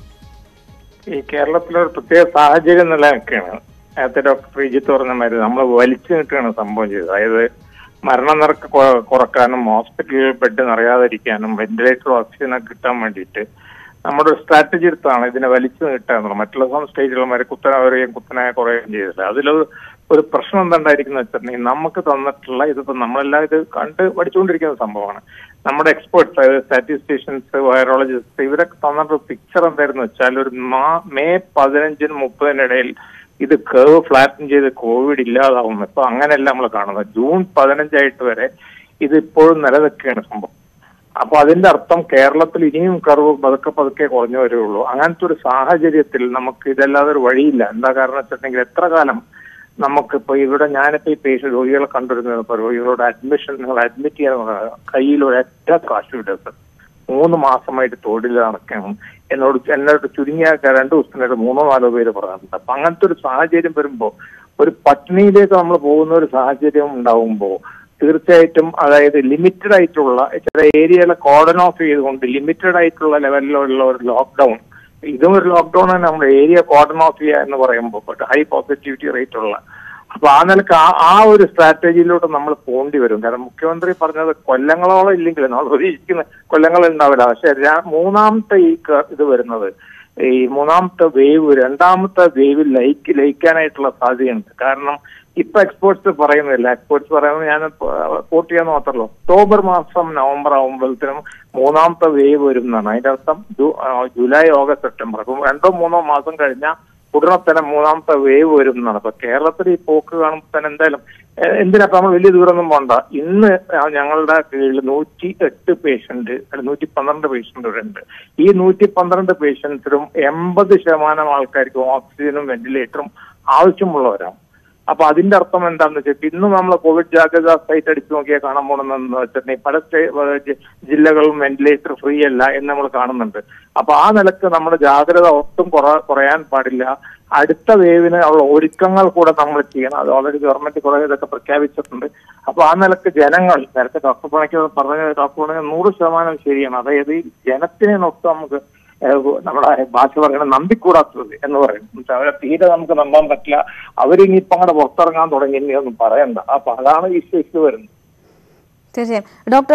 ഈ കേരളത്തിലൊരു പ്രത്യേക സാഹചര്യം നിലനിൽക്കുകയാണ്. നേരത്തെ ഡോക്ടർ ശ്രീജിത്ത് പറഞ്ഞ മാതിരി നമ്മൾ വലിച്ചു നീട്ടുകയാണ് സംഭവം ചെയ്തത്. അതായത് മരണനിരക്ക് കുറക്കാനും ഹോസ്പിറ്റലിൽ ബെഡ് നിറയാതിരിക്കാനും വെന്റിലേറ്റർ ഓക്സിജനൊക്കെ കിട്ടാൻ വേണ്ടിയിട്ട് നമ്മുടെ ഒരു സ്ട്രാറ്റജി എടുത്താണ് ഇതിനെ വലിച്ചു നീട്ടുക എന്നുള്ളത്. മറ്റുള്ള സം സ്റ്റേറ്റുകൾമാരെ കുത്തനവരെയും കുത്തനായ കുറയുകയും ചെയ്തില്ല. അതിലൊരു ഒരു പ്രശ്നം എന്താണ്ടായിരിക്കുന്ന വെച്ചിട്ടുണ്ടെങ്കിൽ നമുക്ക് തന്നിട്ടുള്ള ഇതിപ്പോ നമ്മളെല്ലാം ഇത് കണ്ട് പഠിച്ചുകൊണ്ടിരിക്കുന്ന സംഭവമാണ്. നമ്മുടെ എക്സ്പേർട്സ്, അതായത് സ്റ്റാറ്റിസ്റ്റീഷ്യൻസ്, വൈറോളജിസ്റ്റ്, ഇവരൊക്കെ തന്നിട്ടൊരു പിക്ചർ എന്തായിരുന്നു വെച്ചാൽ ഒരു മെയ് പതിനഞ്ചിന് മുപ്പതിനിടയിൽ ഇത് കേവ് ഫ്ലാറ്റൻ ചെയ്ത് കോവിഡ് ഇല്ലാതാവുന്നു. ഇപ്പൊ അങ്ങനെയല്ല നമ്മൾ കാണുന്നത്. ജൂൺ പതിനഞ്ചായിട്ട് വരെ ഇത് ഇപ്പോഴും നിലനിൽക്കുകയാണ് സംഭവം. അപ്പൊ അതിന്റെ അർത്ഥം കേരളത്തിൽ ഇനിയും കർവ് പതുക്കെ പതുക്കെ കുറഞ്ഞു വരികയുള്ളൂ. അങ്ങനത്തെ ഒരു സാഹചര്യത്തിൽ നമുക്ക് ഇതല്ലാതെ ഒരു വഴിയില്ല. എന്താ കാരണം വെച്ചിട്ടുണ്ടെങ്കിൽ എത്ര കാലം നമുക്കിപ്പോ ഇവിടെ ഞാനിപ്പോ ഈ പേഷ്യന്റ് രോഗികളെ കണ്ടിരുന്നത് ഇപ്പൊ രോഗികളോട് അഡ്മിഷൻ നിങ്ങൾ അഡ്മിറ്റ് ചെയ്യാൻ കയ്യിൽ ഒരൊറ്റ കാശ് വിടരുത്, മൂന്ന് മാസമായിട്ട് തൊഴിൽ നടക്കണം എന്നോട് എന്നോട് ചുരുങ്ങിയ രണ്ടു ദിവസത്തിനായിട്ട് മൂന്നോ നാലോ പേര് പറഞ്ഞിട്ടുണ്ട്. അപ്പൊ അങ്ങനത്തെ ഒരു സാഹചര്യം വരുമ്പോ ഒരു പട്ടിണിയിലേക്ക് നമ്മൾ പോകുന്ന ഒരു സാഹചര്യം ഉണ്ടാവുമ്പോൾ തീർച്ചയായിട്ടും അതായത് ലിമിറ്റഡ് ആയിട്ടുള്ള ചില ഏരിയകളെ കോർഡൻ ഓഫ് ചെയ്തുകൊണ്ട് ലിമിറ്റഡ് ആയിട്ടുള്ള ലെവലിലുള്ള ഒരു ലോക്ക്ഡൌൺ, ഇതും ഒരു ലോക്ക്ഡൌൺ തന്നെ നമ്മൾ ഏരിയ കോർഡൻ ഓഫ് ചെയ്യുക എന്ന് പറയുമ്പോൾ ഹൈ പോസിറ്റിവിറ്റി റേറ്റ് ഉള്ള, അപ്പൊ ആ നിലക്ക് ആ ആ ഒരു സ്ട്രാറ്റജിയിലോട്ട് നമ്മൾ പോകേണ്ടി വരും. കാരണം മുഖ്യമന്ത്രി പറഞ്ഞത് കൊല്ലങ്ങളോളം ഇല്ലെങ്കിൽ നമ്മൾ പ്രതീക്ഷിക്കുന്ന കൊല്ലങ്ങൾ ഉണ്ടാവില്ല. പക്ഷെ മൂന്നാമത്തെ ഈ ഇത് വരുന്നത് ഈ മൂന്നാമത്തെ വേവ് രണ്ടാമത്തെ വേവിൽ ലയിക്ക് ലയിക്കാനായിട്ടുള്ള സാധ്യതയുണ്ട്. കാരണം ഇപ്പൊ എക്സ്പേർട്സ് പറയുന്നില്ല, എക്സ്പേർട്സ് പറയുന്നത് ഞാൻ റിപ്പോർട്ട് ചെയ്യാന്ന് മാത്രമല്ലോ ഒക്ടോബർ മാസം നവംബർ ആകുമ്പോഴത്തേനും മൂന്നാമത്തെ വേവ് വരും എന്നാണ്. അതിന്റെ അർത്ഥം ജൂലൈ ഓഗസ്റ്റ് സെപ്റ്റംബർ, അപ്പം രണ്ടോ മൂന്നോ മാസം കഴിഞ്ഞാൽ ഉടനെ തന്നെ മൂന്നാമത്തെ വേവ് വരും എന്നാണ്. അപ്പൊ കേരളത്തിൽ ഈ പോക്ക് കാണുമ്പോൾ തന്നെ എന്തായാലും എന്തിനപ്പം നമ്മൾ വലിയ ദൂരമൊന്നും പോകണ്ട. ഇന്ന് ഞങ്ങളുടെ കീഴിൽ നൂറ്റി എട്ട് പേഷ്യന്റ് അല്ല നൂറ്റി പന്ത്രണ്ട് പേഷ്യന്റ് ഇവിടെ ഉണ്ട്. ഈ നൂറ്റി പന്ത്രണ്ട് പേഷ്യൻസിലും എൺപത് ശതമാനം ആൾക്കാർക്കും ഓക്സിജനും വെന്റിലേറ്ററും ആവശ്യമുള്ളവരാണ്. അപ്പൊ അതിന്റെ അർത്ഥം എന്താണെന്ന് വെച്ചാൽ ഇന്ന് നമ്മൾ കോവിഡ് ജാഗ്രതാ സൈറ്റ് അടിച്ചു നോക്കിയാൽ കാണാൻ പോകണമെന്ന് വെച്ചിട്ടുണ്ടെങ്കിൽ പല സ്റ്റേ ജില്ലകളും വെന്റിലേറ്റർ ഫ്രീ അല്ല എന്ന് നമ്മൾ കാണുന്നുണ്ട്. അപ്പൊ ആ നിലക്ക് നമ്മുടെ ജാഗ്രത ഒട്ടും കുറ കുറയാൻ പാടില്ല. അടുത്ത വേവിന് ഉള്ള ഒരുക്കങ്ങൾ കൂടെ നമ്മൾ ചെയ്യണം. അത് ഓൾറെഡി ഗവൺമെന്റ് കുറെ ഇതൊക്കെ പ്രഖ്യാപിച്ചിട്ടുണ്ട്. അപ്പൊ ആ നിലക്ക് ജനങ്ങൾ നേരത്തെ ഡോക്ടർ പണിക്ക് പറഞ്ഞ ഡോക്ടർ പറഞ്ഞ നൂറ് ശതമാനം ശരിയാണ്. അതായത് ഈ ജനത്തിനെ നൊട്ട് നമുക്ക് നമ്മുടെ ഭാഷ പറയണ നമ്പിക്കൂടാത്തത് എന്ന് പറയും. അവരെ തീരെ നമുക്ക് നമ്പാൻ പറ്റില്ല. അവരിനിയിപ്പം അങ്ങോട്ട് പുറത്തിറങ്ങാൻ തുടങ്ങി ഇനിയൊന്നും പറയണ്ട. അപ്പൊ അതാണ് ഈ ഇഷ്യൂ വരുന്നത്. തീർച്ചയായും ഡോക്ടർ,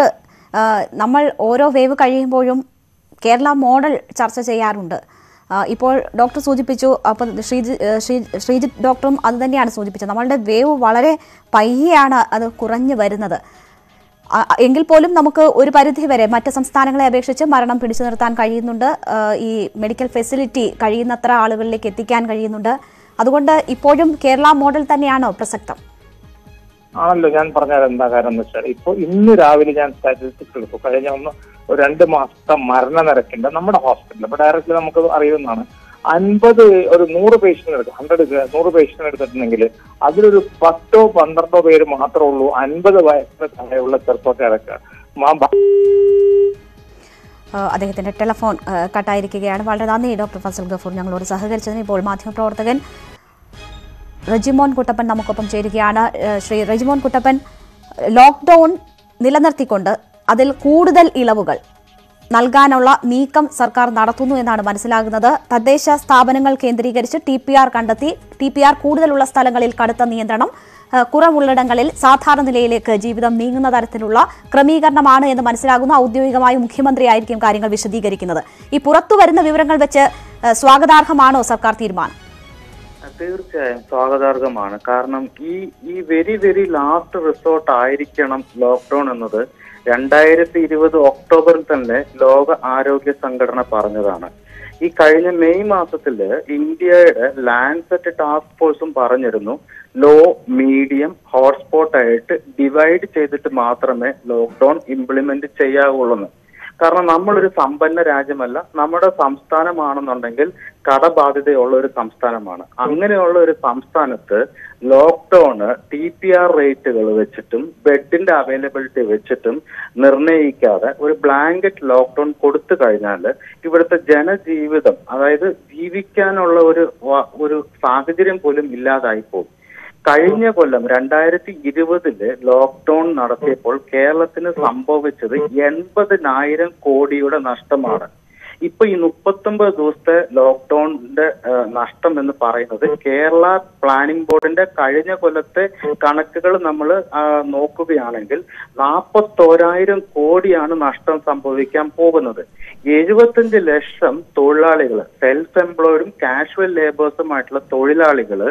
നമ്മൾ ഓരോ വേവ് കഴിയുമ്പോഴും കേരള മോഡൽ ചർച്ച ചെയ്യാറുണ്ട്. ഇപ്പോൾ ഡോക്ടർ സൂചിപ്പിച്ചു, അപ്പം ശ്രീജി ശ്രീജിത്ത് ഡോക്ടറും അത് തന്നെയാണ് സൂചിപ്പിച്ചത്. നമ്മളുടെ വേവ് വളരെ പയ്യെയാണ് അത് കുറഞ്ഞു വരുന്നത്. എങ്കിൽ പോലും നമുക്ക് ഒരു പരിധി വരെ മറ്റ് സംസ്ഥാനങ്ങളെ അപേക്ഷിച്ച് മരണം പിടിച്ചു നിർത്താൻ കഴിയുന്നുണ്ട്. ഈ മെഡിക്കൽ ഫെസിലിറ്റി കഴിയുന്നത്ര ആളുകളിലേക്ക് എത്തിക്കാൻ കഴിയുന്നുണ്ട്. അതുകൊണ്ട് ഇപ്പോഴും കേരള മോഡൽ തന്നെയാണോ പ്രസക്തം? ആണല്ലോ. ഞാൻ പറഞ്ഞത് എന്താ കാരണം എന്ന് വെച്ചാൽ ഇപ്പൊ ഇന്ന് രാവിലെ ഞാൻ സ്റ്റാറ്റിസ്റ്റിക്സ് എടുത്തു. കഴിഞ്ഞ ഒന്ന് ഒരു രണ്ട് മാസത്തെ മരണനിരക്കുണ്ട് നമ്മുടെ ഹോസ്പിറ്റലിൽ. ഇപ്പൊ ഡയറക്റ്റ്ലി നമുക്ക് അറിയുന്നതാണ്. അൻപത് ഒരു നൂറ് പേഷ്യന്റ് എടുക്കും, ഹൺഡ്രഡ് നൂറ് പേഷ്യന്റ് എടുത്തിട്ടുണ്ടെങ്കിൽ അതിലൊരു പത്തോ പന്ത്രണ്ടോ പേര് മാത്രമേ ഉള്ളൂ അൻപത് വയസ്സിന് താഴെയുള്ള ചെറുപ്പക്കാരൊക്കെ. അദ്ദേഹത്തിൻ്റെ ടെലിഫോൺ കട്ടായിരിക്കുകയാണ്. വളരെ നന്ദി ഡോക്ടർ ഫസൽ ഗഫൂർ ഞങ്ങളോട് സഹകരിച്ചതിന്. ഇപ്പോൾ മാധ്യമപ്രവർത്തകൻ റെജിമോൻ കുട്ടപ്പൻ നമുക്കൊപ്പം ചേരുകയാണ്. ശ്രീ റെജിമോൻ കുട്ടപ്പൻ, ലോക്ക്ഡൗൺ നിലനിർത്തിക്കൊണ്ട് അതിൽ കൂടുതൽ ഇളവുകൾ നൽകാനുള്ള നീക്കം സർക്കാർ നടത്തുന്നു എന്നാണ് മനസ്സിലാകുന്നത്. തദ്ദേശ സ്ഥാപനങ്ങൾ കേന്ദ്രീകരിച്ച് ടി പി ആർ കണ്ടെത്തി ടി പി ആർ കൂടുതലുള്ള സ്ഥലങ്ങളിൽ കടുത്ത നിയന്ത്രണം, കുറവുള്ളിടങ്ങളിൽ സാധാരണ നിലയിലേക്ക് ജീവിതം നീങ്ങുന്ന തരത്തിലുള്ള ക്രമീകരണമാണ് എന്ന് മനസ്സിലാകുന്നു. ഔദ്യോഗികമായി മുഖ്യമന്ത്രിയായിരിക്കും കാര്യങ്ങൾ വിശദീകരിക്കുന്നത്. ഈ പുറത്തുവരുന്ന വിവരങ്ങൾ വെച്ച് സ്വാഗതാർഹമാണോ സർക്കാർ തീരുമാനം? തീർച്ചയായും സ്വാഗതാർഹമാണ്. കാരണം ഈ ഈ വെരി വെരി ലാസ്റ്റ് റിസോർട്ട് ആയിരിക്കണം ലോക്ക്ഡൌൺ എന്നത് രണ്ടായിരത്തി ഇരുപത് ഒക്ടോബറിൽ തന്നെ ലോക ആരോഗ്യ സംഘടന പറഞ്ഞതാണ്. ഈ കഴിഞ്ഞ മെയ് മാസത്തില് ഇന്ത്യയുടെ ലാൻഡ്സെറ്റ് ടാസ്ക് ഫോഴ്സും പറഞ്ഞിരുന്നു ലോ, മീഡിയം, ഹോട്ട്സ്പോട്ട് ആയിട്ട് ഡിവൈഡ് ചെയ്തിട്ട് മാത്രമേ ലോക്ക്ഡൌൺ ഇംപ്ലിമെന്റ് ചെയ്യാവുള്ളൂ. കാരണം നമ്മളൊരു സമ്പന്ന രാജ്യമല്ല, നമ്മുടെ സംസ്ഥാനമാണെന്നുണ്ടെങ്കിൽ കടബാധ്യതയുള്ള ഒരു സംസ്ഥാനമാണ്. അങ്ങനെയുള്ള ഒരു സംസ്ഥാനത്ത് ലോക്ക്ഡൌണ് ടി പി ആർ റേറ്റുകൾ വെച്ചിട്ടും ബെഡിന്റെ അവൈലബിലിറ്റി വെച്ചിട്ടും നിർണയിക്കാതെ ഒരു ബ്ലാങ്കറ്റ് ലോക്ക്ഡൌൺ കൊടുത്തു കഴിഞ്ഞാൽ ഇവിടുത്തെ ജനജീവിതം, അതായത് ജീവിക്കാനുള്ള ഒരു ഒരു സാഹചര്യം പോലും ഇല്ലാതായി പോകും. കഴിഞ്ഞ കൊല്ലം രണ്ടായിരത്തി ഇരുപതില് ലോക്ക്ഡൌൺ നടത്തിയപ്പോൾ കേരളത്തിന് സംഭവിച്ചത് എൺപതിനായിരം കോടിയുടെ നഷ്ടമാണ്. ഇപ്പൊ ഈ മുപ്പത്തൊമ്പത് ദിവസത്തെ ലോക്ക്ഡൌണിന്റെ നഷ്ടം എന്ന് പറയുന്നത് കേരള പ്ലാനിംഗ് ബോർഡിന്റെ കഴിഞ്ഞ കൊല്ലത്തെ കണക്കുകൾ നമ്മൾ നോക്കുകയാണെങ്കിൽ നാപ്പത്തോരായിരം കോടിയാണ് നഷ്ടം സംഭവിക്കാൻ പോകുന്നത്. എഴുപത്തഞ്ച് ലക്ഷം തൊഴിലാളികൾ, സെൽഫ് എംപ്ലോയിഡും കാഷ്വൽ ലേബേഴ്സുമായിട്ടുള്ള തൊഴിലാളികള്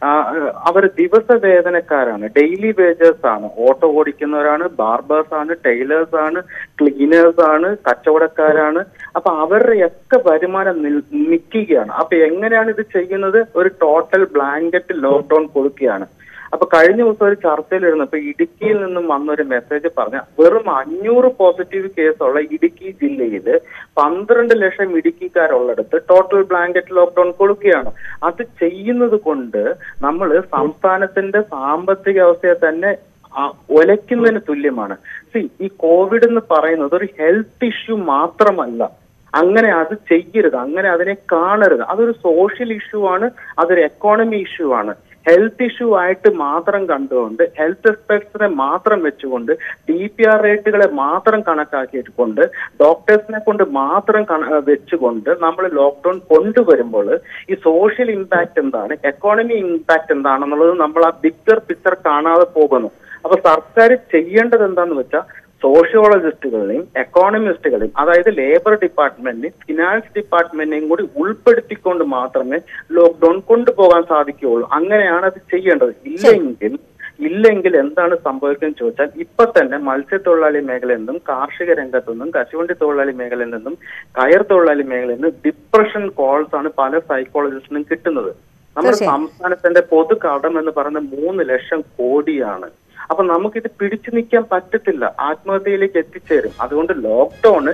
അവർ ദിവസ വേതനക്കാരാണ്, ഡെയിലി വേജേഴ്സ് ആണ്, ഓട്ടോ ഓടിക്കുന്നവരാണ്, ബാർബേഴ്സ് ആണ്, ടൈലേഴ്സ് ആണ്, ക്ലീനേഴ്സ് ആണ്, കച്ചവടക്കാരാണ്. അപ്പൊ അവരുടെയൊക്കെ വരുമാനം നിൽക്കുകയാണ്. അപ്പൊ എങ്ങനെയാണ് ഇത് ചെയ്യുന്നത്? ഒരു ടോട്ടൽ ബ്ലാങ്കറ്റ് ലോക്ക്ഡൌൺ കൊടുക്കുകയാണ്. അപ്പൊ കഴിഞ്ഞ ദിവസം ഒരു ചർച്ചയിലിരുന്നപ്പോ ഇടുക്കിയിൽ നിന്നും വന്നൊരു മെസ്സേജ് പറഞ്ഞ വെറും അഞ്ഞൂറ് പോസിറ്റീവ് കേസുള്ള ഇടുക്കി ജില്ലയിൽ പന്ത്രണ്ട് ലക്ഷം ഇടുക്കിക്കാരുള്ളിടത്ത് ടോട്ടൽ ബ്ലാങ്കറ്റ് ലോക്ക്ഡൌൺ കൊടുക്കുകയാണ്. അത് ചെയ്യുന്നത് കൊണ്ട് നമ്മൾ സംസ്ഥാനത്തിന്റെ സാമ്പത്തിക അവസ്ഥയെ തന്നെ ഒലയ്ക്കുന്നതിന് തുല്യമാണ്. സി, ഈ കോവിഡ് എന്ന് പറയുന്നത് ഒരു ഹെൽത്ത് ഇഷ്യൂ മാത്രമല്ല. അങ്ങനെ അത് ചെയ്യരുത്, അങ്ങനെ അതിനെ കാണരുത്. അതൊരു സോഷ്യൽ ഇഷ്യൂ ആണ്, അതൊരു എക്കോണമി ഇഷ്യൂ ആണ്. ഹെൽത്ത് ഇഷ്യൂ ആയിട്ട് മാത്രം കണ്ടുകൊണ്ട്, ഹെൽത്ത് എക്സ്പെർട്സിനെ മാത്രം വെച്ചുകൊണ്ട്, ടി പി ആർ റേറ്റുകളെ മാത്രം കണക്കാക്കിയിട്ട്, ഡോക്ടേഴ്സിനെ കൊണ്ട് മാത്രം വെച്ചുകൊണ്ട് നമ്മൾ ലോക്ക്ഡൌൺ കൊണ്ടുവരുമ്പോൾ ഈ സോഷ്യൽ ഇമ്പാക്ട് എന്താണ്, എക്കോണമി ഇമ്പാക്ട് എന്താണെന്നുള്ളത് നമ്മൾ ആ ബിഗ്ഗർ പിക്ചർ കാണാതെ പോകുന്നു. അപ്പൊ സർക്കാർ ചെയ്യേണ്ടത് എന്താന്ന് വെച്ചാൽ സോഷ്യോളജിസ്റ്റുകളെയും എക്കോണമിസ്റ്റുകളെയും, അതായത് ലേബർ ഡിപ്പാർട്ട്മെന്റിനെയും ഫിനാൻസ് ഡിപ്പാർട്ട്മെന്റിനെയും കൂടി ഉൾപ്പെടുത്തിക്കൊണ്ട് മാത്രമേ ലോക്ക്ഡൌൺ കൊണ്ടുപോകാൻ സാധിക്കുകയുള്ളൂ. അങ്ങനെയാണ് അത് ചെയ്യേണ്ടത്. ഇല്ലെങ്കിൽ ഇല്ലെങ്കിൽ എന്താണ് സംഭവിക്കുന്നത് ചോദിച്ചാൽ ഇപ്പൊ തന്നെ മത്സ്യത്തൊഴിലാളി മേഖലയിൽ നിന്നും, കാർഷിക രംഗത്തു നിന്നും, കശുവണ്ടി തൊഴിലാളി മേഖലയിൽ നിന്നും, കയർ തൊഴിലാളി മേഖലയിൽ നിന്നും ഡിപ്രഷൻ കോൾസ് ആണ് പല സൈക്കോളജിസ്റ്റിനും കിട്ടുന്നത്. നമ്മുടെ സംസ്ഥാനത്തിന്റെ പൊതു കടം എന്ന് പറയുന്നത് മൂന്ന് ലക്ഷം കോടിയാണ്. അപ്പൊ നമുക്കിത് പിടിച്ചു നിൽക്കാൻ പറ്റത്തില്ല, ആത്മഹത്യയിലേക്ക് എത്തിച്ചേരും. അതുകൊണ്ട് ലോക്ക്ഡൌൺ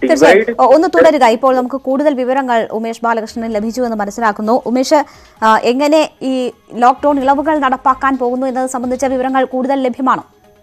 ഒന്ന് തുടരുക. ഇപ്പോൾ നമുക്ക് കൂടുതൽ വിവരങ്ങൾ ഉമേഷ് ബാലകൃഷ്ണന് ലഭിച്ചു എന്ന് മനസ്സിലാക്കുന്നു. ഉമേഷ്, എങ്ങനെ ഈ ലോക്ക്ഡൌൺ ഇളവുകൾ നടപ്പാക്കാൻ പോകുന്നു എന്നത് സംബന്ധിച്ച വിവരങ്ങൾ കൂടുതൽ ലഭ്യമാണോ?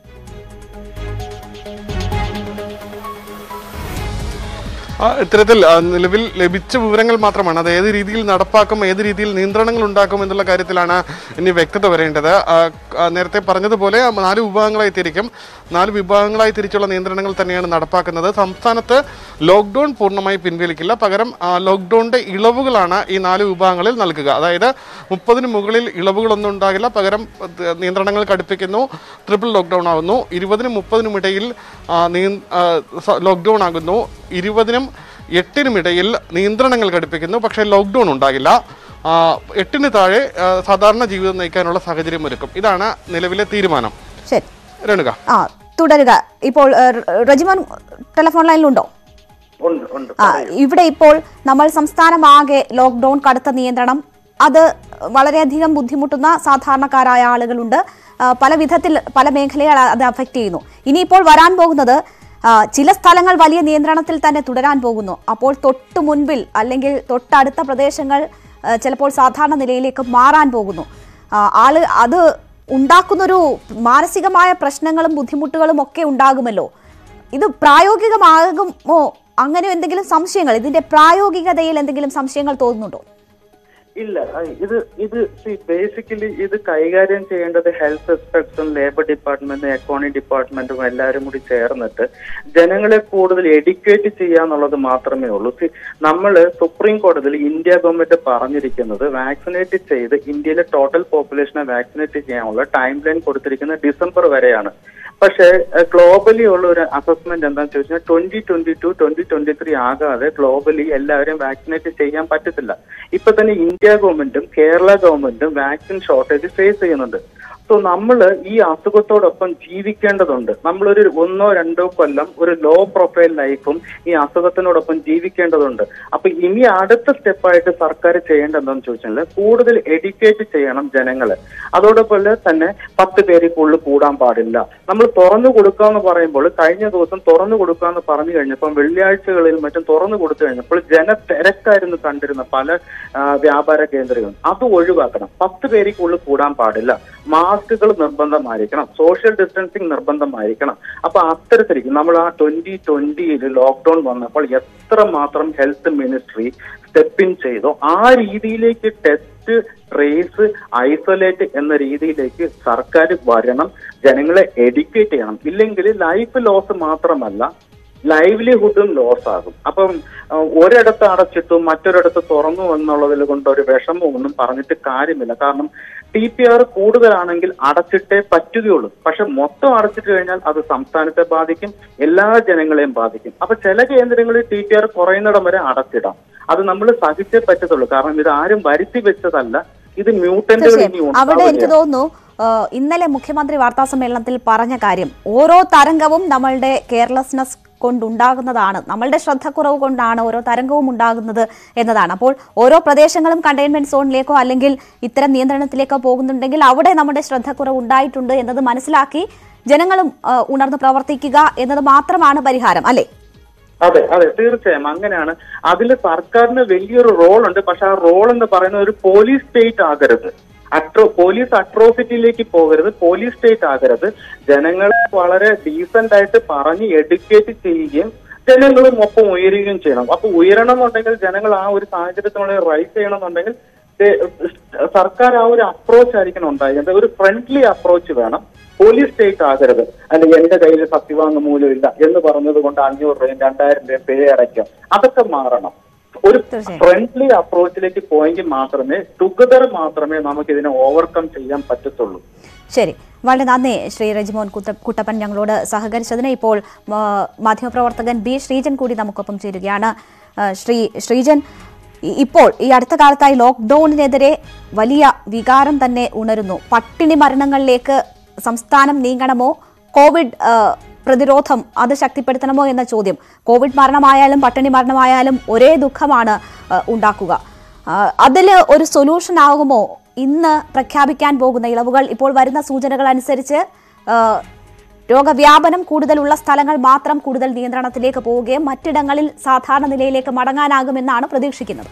ഇത്തരത്തിൽ നിലവിൽ ലഭിച്ച വിവരങ്ങൾ മാത്രമാണ്. അത് ഏത് രീതിയിൽ നടപ്പാക്കും, ഏത് രീതിയിൽ നിയന്ത്രണങ്ങൾ ഉണ്ടാക്കും എന്നുള്ള കാര്യത്തിലാണ് ഇനി വ്യക്തത വരേണ്ടത്. നേരത്തെ പറഞ്ഞതുപോലെ നാല് വിഭാഗങ്ങളായി തിരിക്കും. നാല് വിഭാഗങ്ങളായി തിരിച്ചുള്ള നിയന്ത്രണങ്ങൾ തന്നെയാണ് നടപ്പാക്കുന്നത്. സംസ്ഥാനത്ത് ലോക്ക്ഡൌൺ പൂർണ്ണമായി പിൻവലിക്കില്ല, പകരം ലോക്ക്ഡൌണിന്റെ ഇളവുകളാണ് ഈ നാല് വിഭാഗങ്ങളിൽ നൽകുക. അതായത് മുപ്പതിന് മുകളിൽ ഇളവുകളൊന്നും ഉണ്ടാകില്ല, പകരം നിയന്ത്രണങ്ങൾ കടുപ്പിക്കുന്നു, ട്രിപ്പിൾ ലോക്ക്ഡൌൺ ആകുന്നു. ഇരുപതിനും മുപ്പതിനും ഇടയിൽ ലോക്ക്ഡൌൺ ആകുന്നു. ഇരുപതിനും എട്ടിനുമിടയിൽ നിയന്ത്രണങ്ങൾ ഘടിപ്പിക്കുന്നു, പക്ഷേ ലോക്ക്ഡൌൺ ഉണ്ടാകില്ല. എട്ടിന് താഴെ സാധാരണ ജീവിതം നയിക്കാനുള്ള സാഹചര്യം ഒരുക്കും. ഇതാണ് നിലവിലെ തീരുമാനം. ശരി രേണുക, തുടരുക. ഇപ്പോൾ റജിമോൻ ടെലിഫോൺ ലൈനിലുണ്ടോ? ഇവിടെ ഇപ്പോൾ നമ്മൾ സംസ്ഥാനമാകെ ലോക്ക്ഡൌൺ, കടുത്ത നിയന്ത്രണം, അത് വളരെയധികം ബുദ്ധിമുട്ടുന്ന സാധാരണക്കാരായ ആളുകളുണ്ട്. പല വിധത്തിൽ പല മേഖലകൾ അത് അഫക്റ്റ് ചെയ്യുന്നു. ഇനിയിപ്പോൾ വരാൻ പോകുന്നത് ചില സ്ഥലങ്ങൾ വലിയ നിയന്ത്രണത്തിൽ തന്നെ തുടരാൻ പോകുന്നു. അപ്പോൾ തൊട്ടു മുൻപിൽ അല്ലെങ്കിൽ തൊട്ടടുത്ത പ്രദേശങ്ങൾ ചിലപ്പോൾ സാധാരണ നിലയിലേക്ക് മാറാൻ പോകുന്നു. ആള് അത് ഉണ്ടാക്കുന്നൊരു മാനസികമായ പ്രശ്നങ്ങളും ബുദ്ധിമുട്ടുകളും ഒക്കെ ഉണ്ടാകുമല്ലോ. ഇത് പ്രായോഗികമാകുമോ അങ്ങനെ എന്തെങ്കിലും സംശയങ്ങൾ, ഇതിന്റെ പ്രായോഗികതയിൽ എന്തെങ്കിലും സംശയങ്ങൾ തോന്നുന്നുണ്ടോ? ഇല്ല, ഇത് ഇത് ബേസിക്കലി ഇത് കൈകാര്യം ചെയ്യേണ്ടത് ഹെൽത്ത് എക്സ്പെർട്സും ലേബർ ഡിപ്പാർട്ട്മെന്റും എക്കോണമിക് ഡിപ്പാർട്ട്മെന്റും എല്ലാവരും കൂടി ചേർന്നിട്ട് ജനങ്ങളെ കൂടുതൽ എഡ്യൂക്കേറ്റ് ചെയ്യാന്നുള്ളത് മാത്രമേ ഉള്ളൂ. നമ്മൾ സുപ്രീം കോടതിയിൽ ഇന്ത്യ ഗവൺമെന്റ് പറഞ്ഞിരിക്കുന്നത് വാക്സിനേറ്റ് ചെയ്ത് ഇന്ത്യയിലെ ടോട്ടൽ പോപ്പുലേഷനെ വാക്സിനേറ്റ് ചെയ്യാനുള്ള ടൈം ലൈൻ കൊടുത്തിരിക്കുന്നത് ഡിസംബർ വരെയാണ്. പക്ഷേ ഗ്ലോബലി ഉള്ള ഒരു അസസ്മെന്റ് എന്താണെന്ന് ചോദിച്ചാൽ twenty twenty two twenty twenty three ആകാതെ ഗ്ലോബലി എല്ലാവരും വാക്സിനേറ്റ് ചെയ്യാൻ പറ്റത്തില്ല. ഇപ്പൊ തന്നെ ഇന്ത്യ ഗവൺമെന്റും കേരള ഗവൺമെന്റും വാക്സിൻ ഷോർട്ടേജ് ഫേസ് ചെയ്യുന്നുണ്ട്. സോ നമ്മൾ ഈ അസുഖത്തോടൊപ്പം ജീവിക്കേണ്ടതുണ്ട്. നമ്മളൊരു ഒന്നോ രണ്ടോ കൊല്ലം ഒരു ലോ പ്രൊഫൈൽ ലൈഫും ഈ അസുഖത്തിനോടൊപ്പം ജീവിക്കേണ്ടതുണ്ട്. അപ്പൊ ഇനി അടുത്ത സ്റ്റെപ്പായിട്ട് സർക്കാർ ചെയ്യേണ്ടത് എന്താണെന്ന് ചോദിച്ചാൽ കൂടുതൽ എഡ്യൂക്കേറ്റ് ചെയ്യണം ജനങ്ങളെ. അതോടൊപ്പം തന്നെ പത്ത് പേരിൽ കൂടുതൽ കൂടാൻ പാടില്ല. നമ്മൾ തുറന്നു കൊടുക്കാന്ന് പറയുമ്പോൾ കഴിഞ്ഞ ദിവസം തുറന്നു കൊടുക്കാന്ന് പറഞ്ഞു കഴിഞ്ഞപ്പോൾ വെള്ളിയാഴ്ചകളിൽ മറ്റും തുറന്നു കൊടുത്തു കഴിഞ്ഞപ്പോൾ ജന തിരക്കായിരുന്നു കണ്ടിരുന്ന പല വ്യാപാര കേന്ദ്രങ്ങളും. അത് ഒഴിവാക്കണം. പത്ത് പേരിൽ കൂടുതൽ കൂടാൻ പാടില്ല. മാസ്കുകൾ നിർബന്ധമായിരിക്കണം. Social distancing നിർബന്ധമായിരിക്കണം. അപ്പൊ അത്തരത്തിലേക്ക് നമ്മൾ ആ ട്വന്റി ട്വന്റിയിൽ ലോക്ക്ഡൌൺ വന്നപ്പോൾ എത്ര മാത്രം ഹെൽത്ത് മിനിസ്ട്രി സ്റ്റെപ്പ് ഇൻ ചെയ്തോ ആ രീതിയിലേക്ക് ടെസ്റ്റ്, ട്രേസ്, ഐസൊലേറ്റ് എന്ന രീതിയിലേക്ക് സർക്കാർ വരണം. ജനങ്ങളെ എഡ്യൂക്കേറ്റ് ചെയ്യണം. ഇല്ലെങ്കിൽ ലൈഫ് ലോസ് മാത്രമല്ല ലൈവ്ലിഹുഡും ലോസ് ആകും. അപ്പം ഒരിടത്ത് അടച്ചിട്ടു മറ്റൊരിടത്ത് തുറന്നു എന്നുള്ളതിൽ കൊണ്ട് ഒരു വിഷമമൊന്നും പറഞ്ഞിട്ട് കാര്യമില്ല. കാരണം ടി പി ആർ കൂടുതലാണെങ്കിൽ അടച്ചിട്ടേ പറ്റുകയുള്ളൂ. പക്ഷെ മൊത്തം അടച്ചിട്ട് കഴിഞ്ഞാൽ അത് സംസ്ഥാനത്തെ ബാധിക്കും, എല്ലാ ജനങ്ങളെയും ബാധിക്കും. അപ്പൊ ചില കേന്ദ്രങ്ങളിൽ ടി പി ആർ കുറയുന്നിടം വരെ അടച്ചിടാം. അത് നമ്മൾ സഹിച്ചേ പറ്റത്തുള്ളൂ. കാരണം ഇത് ആരും വരുത്തി വെച്ചതല്ല, ഇത് മ്യൂട്ടന്റുകൾ ഇനി അവിടെ എനിക്ക് തോന്നുന്നു ഇന്നലെ മുഖ്യമന്ത്രി വാർത്താ സമ്മേളനത്തിൽ പറഞ്ഞ കാര്യം ഓരോ തരംഗവും നമ്മളുടെ കെയർലെസ്നെസ് കൊണ്ടുണ്ടാകുന്നതാണ്, നമ്മളുടെ ശ്രദ്ധക്കുറവ് കൊണ്ടാണ് ഓരോ തരംഗവും ഉണ്ടാകുന്നത് എന്നതാണ്. അപ്പോൾ ഓരോ പ്രദേശങ്ങളും കണ്ടെയ്ൻമെന്റ് സോണിലേക്കോ അല്ലെങ്കിൽ ഇത്തരം നിയന്ത്രണത്തിലേക്കോ പോകുന്നുണ്ടെങ്കിൽ അവിടെ നമ്മുടെ ശ്രദ്ധക്കുറവ് ഉണ്ടായിട്ടുണ്ട് എന്നത് മനസ്സിലാക്കി ജനങ്ങളും ഉണർന്ന് പ്രവർത്തിക്കുക എന്നത് മാത്രമാണ് പരിഹാരം, അല്ലേ? അതെ അതെ തീർച്ചയായും അങ്ങനെയാണ്. അതിൽ സർക്കാരിന് വലിയൊരു റോൾ ഉണ്ട്. പക്ഷെ ആ റോൾ എന്ന് പറയുന്നത് ഒരു പോലീസ് സ്റ്റേറ്റ് ആകരുത്, അട്രോ പോലീസ് അട്രോസിറ്റിയിലേക്ക് പോകരുത്, പോലീസ് സ്റ്റേറ്റ് ആകരുത്. ജനങ്ങളെ വളരെ ഡീസന്റ് ആയിട്ട് പറഞ്ഞ് എഡ്യൂക്കേറ്റ് ചെയ്യുകയും ജനങ്ങളും ഒപ്പം ഉയരുകയും ചെയ്യണം. അപ്പൊ ഉയരണം എന്നുണ്ടെങ്കിൽ ജനങ്ങൾ ആ ഒരു സാഹചര്യത്തിനുള്ള റൈസ് ചെയ്യണം എന്നുണ്ടെങ്കിൽ സർക്കാർ ആ ഒരു അപ്രോച്ച് ആയിരിക്കണം ഉണ്ടായിരുന്നത്. ഒരു ഫ്രണ്ട്ലി അപ്രോച്ച് വേണം. പോലീസ് സ്റ്റേറ്റ് ആകരുത്. അല്ലെങ്കിൽ എന്റെ കയ്യിൽ സത്യവാങ്മൂലം മൂലമില്ല എന്ന് പറഞ്ഞത് കൊണ്ട് അഞ്ഞൂറ് രൂപയും രണ്ടായിരം രൂപയും പേ അടയ്ക്കാം. അതൊക്കെ മാറണം. ഒരു ഫ്രണ്ട്ലി അപ്രോച്ചിലേക്ക് പോയെങ്കിൽ മാത്രമേ ടുഗദർ മാത്രമേ നമുക്ക് ഇതിനെ ഓവർകം ചെയ്യാൻ പറ്റത്തുള്ളൂ. ശരി, വളരെ നന്ദി ശ്രീ റെജിമോൻ കുട്ടപ്പൻ ഞങ്ങളോട് സഹകരിച്ചതിന്. ഇപ്പോൾ മാധ്യമപ്രവർത്തകൻ ബി ശ്രീജൻ കൂടി നമുക്കൊപ്പം ചേരുകയാണ്. ശ്രീ ശ്രീജൻ, ഇപ്പോൾ ഈ അടുത്ത കാലത്തായി ലോക്ക്ഡൌണിനെതിരെ വലിയ വികാരം തന്നെ ഉണരുന്നു. പട്ടിണി മരണങ്ങളിലേക്ക് സംസ്ഥാനം നീങ്ങണമോ, കോവിഡ് പ്രതിരോധം അത് ശക്തിപ്പെടുത്തണമോ എന്ന ചോദ്യം. കോവിഡ് മരണമായാലും പട്ടിണി മരണമായാലും ഒരേ ദുഃഖമാണ് ഉണ്ടാക്കുക. അതിൽ ഒരു സൊല്യൂഷൻ ആകുമോ ഇന്ന് പ്രഖ്യാപിക്കാൻ പോകുന്ന ഇളവുകൾ? ഇപ്പോൾ വരുന്ന സൂചനകൾ അനുസരിച്ച് രോഗവ്യാപനം കൂടുതലുള്ള സ്ഥലങ്ങൾ മാത്രം കൂടുതൽ നിയന്ത്രണത്തിലേക്ക് പോവുകയും മറ്റിടങ്ങളിൽ സാധാരണ നിലയിലേക്ക് മടങ്ങാനാകുമെന്നാണ് പ്രതീക്ഷിക്കുന്നത്.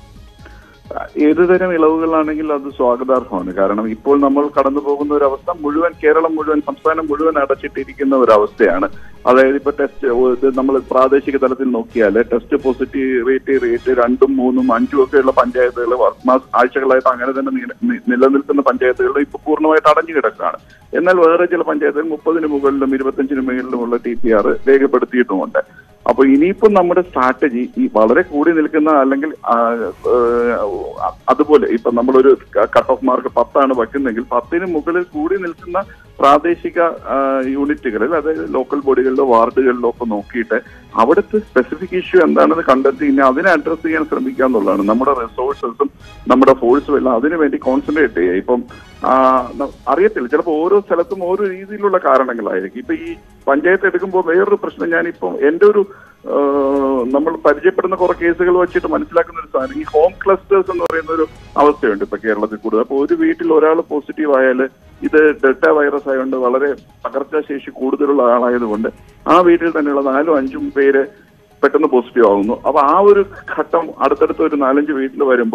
ഏതുതരം ഇളവുകളാണെങ്കിൽ അത് സ്വാഗതാർഹമാണ്. കാരണം ഇപ്പോൾ നമ്മൾ കടന്നു പോകുന്ന ഒരു അവസ്ഥ മുഴുവൻ കേരളം മുഴുവൻ സംസ്ഥാനം മുഴുവൻ അടച്ചിട്ടിരിക്കുന്ന ഒരു അവസ്ഥയാണ്. അതായത് ഇപ്പൊ ടെസ്റ്റ് നമ്മൾ പ്രാദേശിക തലത്തിൽ നോക്കിയാൽ ടെസ്റ്റ് പോസിറ്റിവിറ്റി റേറ്റ് രണ്ടും മൂന്നും അഞ്ചും ഒക്കെയുള്ള പഞ്ചായത്തുകൾ ആഴ്ചകളായിട്ട് അങ്ങനെ തന്നെ നിലനിൽക്കുന്ന പഞ്ചായത്തുകൾ ഇപ്പൊ പൂർണ്ണമായിട്ട് അടഞ്ഞു കിടക്കുകയാണ്. എന്നാൽ വേറെ ചില പഞ്ചായത്തുകൾ മുപ്പതിന് മുകളിലും ഇരുപത്തഞ്ചിന് മുകളിലുമുള്ള ടി പി ആർ രേഖപ്പെടുത്തിയിട്ടുമുണ്ട്. അപ്പൊ ഇനിയിപ്പം നമ്മുടെ സ്ട്രാറ്റജി ഈ വളരെ കൂടി നിൽക്കുന്ന അല്ലെങ്കിൽ അതുപോലെ ഇപ്പൊ നമ്മളൊരു കട്ട് ഓഫ് മാർക്ക് പത്താണ് വയ്ക്കുന്നെങ്കിൽ പത്തിന് മുകളിൽ കൂടി നിൽക്കുന്ന പ്രാദേശിക യൂണിറ്റുകളിൽ അതായത് ലോക്കൽ ബോഡികളിലോ വാർഡുകളിലോ ഒക്കെ നോക്കിയിട്ട് അവിടുത്തെ സ്പെസിഫിക് ഇഷ്യൂ എന്താണെന്ന് കണ്ടെത്തി ഇനി അതിനെ അഡ്രസ് ചെയ്യാൻ ശ്രമിക്കുക എന്നുള്ളതാണ്. നമ്മുടെ റിസോഴ്സസും നമ്മുടെ ഫോഴ്സും എല്ലാം അതിനു വേണ്ടി കോൺസെൻട്രേറ്റ് ചെയ്യുക. ഇപ്പം അറിയത്തില്ല, ചിലപ്പോൾ ഓരോ സ്ഥലത്തും ഓരോ രീതിയിലുള്ള കാരണങ്ങളായിരിക്കും. ഇപ്പൊ ഈ പഞ്ചായത്ത് എടുക്കുമ്പോൾ വേറൊരു പ്രശ്നം ഞാനിപ്പം എൻ്റെ ഒരു നമ്മൾ പരിചയപ്പെടുന്ന കുറെ കേസുകൾ വെച്ചിട്ട് മനസ്സിലാക്കുന്ന ഒരു സാധനം ഈ ഹോം ക്ലസ്റ്റേഴ്സ് എന്ന് പറയുന്ന ഒരു അവസ്ഥയുണ്ട് ഇപ്പൊ കേരളത്തിൽ കൂടുതൽ. അപ്പൊ ഒരു വീട്ടിൽ ഒരാൾ പോസിറ്റീവ് ആയാൽ ഇത് ഡെൽറ്റ വൈറസ് ആയതുകൊണ്ട് വളരെ പകർച്ചാശേഷി കൂടുതലുള്ള ആളായതുകൊണ്ട് ആ വീട്ടിൽ തന്നെയുള്ള നാലും അഞ്ചും പേര് പെട്ടെന്ന് പോസിറ്റീവ് ആകുന്നു. അപ്പൊ ആ ഒരു ഘട്ടം അടുത്തടുത്ത ഒരു നാലഞ്ച് വീട്ടിൽ വരുമ്പോൾ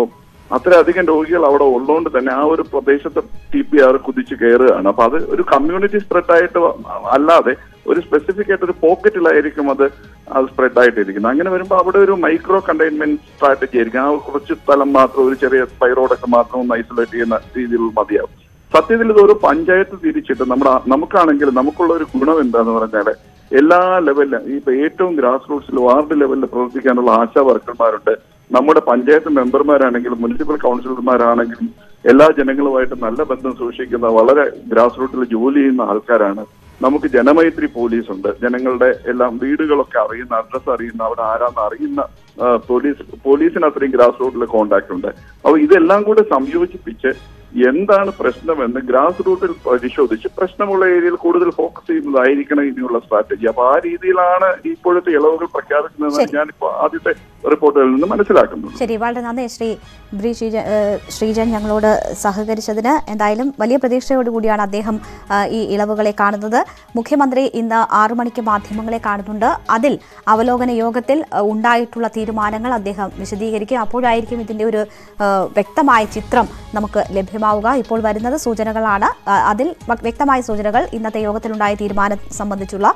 അത്രയധികം രോഗികൾ അവിടെ ഉള്ളതുകൊണ്ട് തന്നെ ആ ഒരു പ്രദേശത്തെ ടി പി ആർ കുതിച്ച് കയറുകയാണ്. അപ്പൊ അത് ഒരു കമ്മ്യൂണിറ്റി സ്പ്രെഡ് ആയിട്ട് അല്ലാതെ ഒരു സ്പെസിഫിക് ആയിട്ട് ഒരു പോക്കറ്റിലായിരിക്കും അത് അത് സ്പ്രെഡ് ആയിട്ടിരിക്കുന്നത്. അങ്ങനെ വരുമ്പോൾ അവിടെ ഒരു മൈക്രോ കണ്ടെയ്ൻമെന്റ് സ്ട്രാറ്റജി ആയിരിക്കും. ആ കുറച്ച് സ്ഥലം മാത്രം ഒരു ചെറിയ സ്പൈറോഡൊക്കെ മാത്രം ഒന്ന് ഐസൊലേറ്റ് ചെയ്യുന്ന രീതിയിൽ മതിയാവും. സത്യത്തിൽ ഇതൊരു പഞ്ചായത്ത് തിരിച്ചിട്ട് നമ്മുടെ നമുക്കാണെങ്കിൽ നമുക്കുള്ള ഒരു ഗുണം എന്താന്ന് പറഞ്ഞാല് എല്ലാ ലെവലിലും ഇപ്പൊ ഏറ്റവും ഗ്രാസ് റൂട്ട്സിൽ വാർഡ് ലെവലിൽ പ്രവർത്തിക്കാനുള്ള ആശാ വർക്കർമാരുണ്ട്. നമ്മുടെ പഞ്ചായത്ത് മെമ്പർമാരാണെങ്കിലും മുനിസിപ്പൽ കൗൺസിലർമാരാണെങ്കിലും എല്ലാ ജനങ്ങളുമായിട്ട് നല്ല ബന്ധം സൂക്ഷിക്കുന്ന വളരെ ഗ്രാസ് റൂട്ടിൽ ജോലി ചെയ്യുന്ന ആൾക്കാരാണ്. നമുക്ക് ജനമൈത്രി പോലീസ് ഉണ്ട്. ജനങ്ങളുടെ എല്ലാം വീടുകളൊക്കെ അറിയുന്ന, അഡ്രസ് അറിയുന്ന, അവിടെ ആരാന്ന് അറിയുന്ന പോലീസ് പോലീസിന് അത്രയും ഗ്രാസ് റൂട്ടിൽ കോണ്ടാക്ട് ഉണ്ട്. അപ്പൊ ഇതെല്ലാം കൂടെ സംയോജിപ്പിച്ച് എന്താണ് പ്രശ്നമെന്ന് ഗ്രാസ് റൂട്ടിൽ പരിശോധിച്ച് പ്രശ്നമുള്ള ഏരിയയിൽ കൂടുതൽ ഫോക്കസ് ചെയ്യുന്നതായിരിക്കണം ഇനിയുള്ള സ്ട്രാറ്റജി. അപ്പൊ ആ രീതിയിലാണ് ഇപ്പോഴത്തെ ഇളവുകൾ പ്രഖ്യാപിക്കുന്നതെന്ന് ഞാനിപ്പോ ആദ്യത്തെ റിപ്പോർട്ടുകളിൽ നിന്ന് മനസ്സിലാക്കുന്നു. ശരി, വളരെ നന്ദി ശ്രീ ബ്രി ശ്രീജൻ ഞങ്ങളോട് സഹകരിച്ചതിന്. എന്തായാലും വലിയ പ്രതീക്ഷയോടുകൂടിയാണ് അദ്ദേഹം ഈ ഇളവുകളെ കാണുന്നത്. മുഖ്യമന്ത്രി ഇന്ന് ആറു മണിക്ക് മാധ്യമങ്ങളെ കാണുന്നുണ്ട്. അതിൽ അവലോകന യോഗത്തിൽ ഉണ്ടായിട്ടുള്ള തീരുമാനങ്ങൾ അദ്ദേഹം വിശദീകരിക്കും. അപ്പോഴായിരിക്കും ഇതിന്റെ ഒരു വ്യക്തമായ ചിത്രം നമുക്ക് ലഭ്യമാവുക. ഇപ്പോൾ വരുന്നത് സൂചനകളാണ്. അതിൽ വ്യക്തമായ സൂചനകൾ ഇന്നത്തെ യോഗത്തിലുണ്ടായ തീരുമാനം സംബന്ധിച്ചുള്ള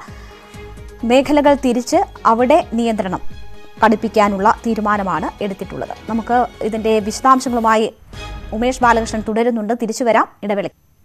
മേഖലകൾ തിരിച്ച് അവിടെ നിയന്ത്രണം കടുപ്പിക്കാനുള്ള തീരുമാനമാണ് എടുത്തിട്ടുള്ളത്. നമുക്ക് ഇതിന്റെ വിശദാംശങ്ങളുമായി ഉമേഷ് ബാലകൃഷ്ണൻ തുടരുന്നുണ്ട്. തിരിച്ചു വരാം ഇടവേള.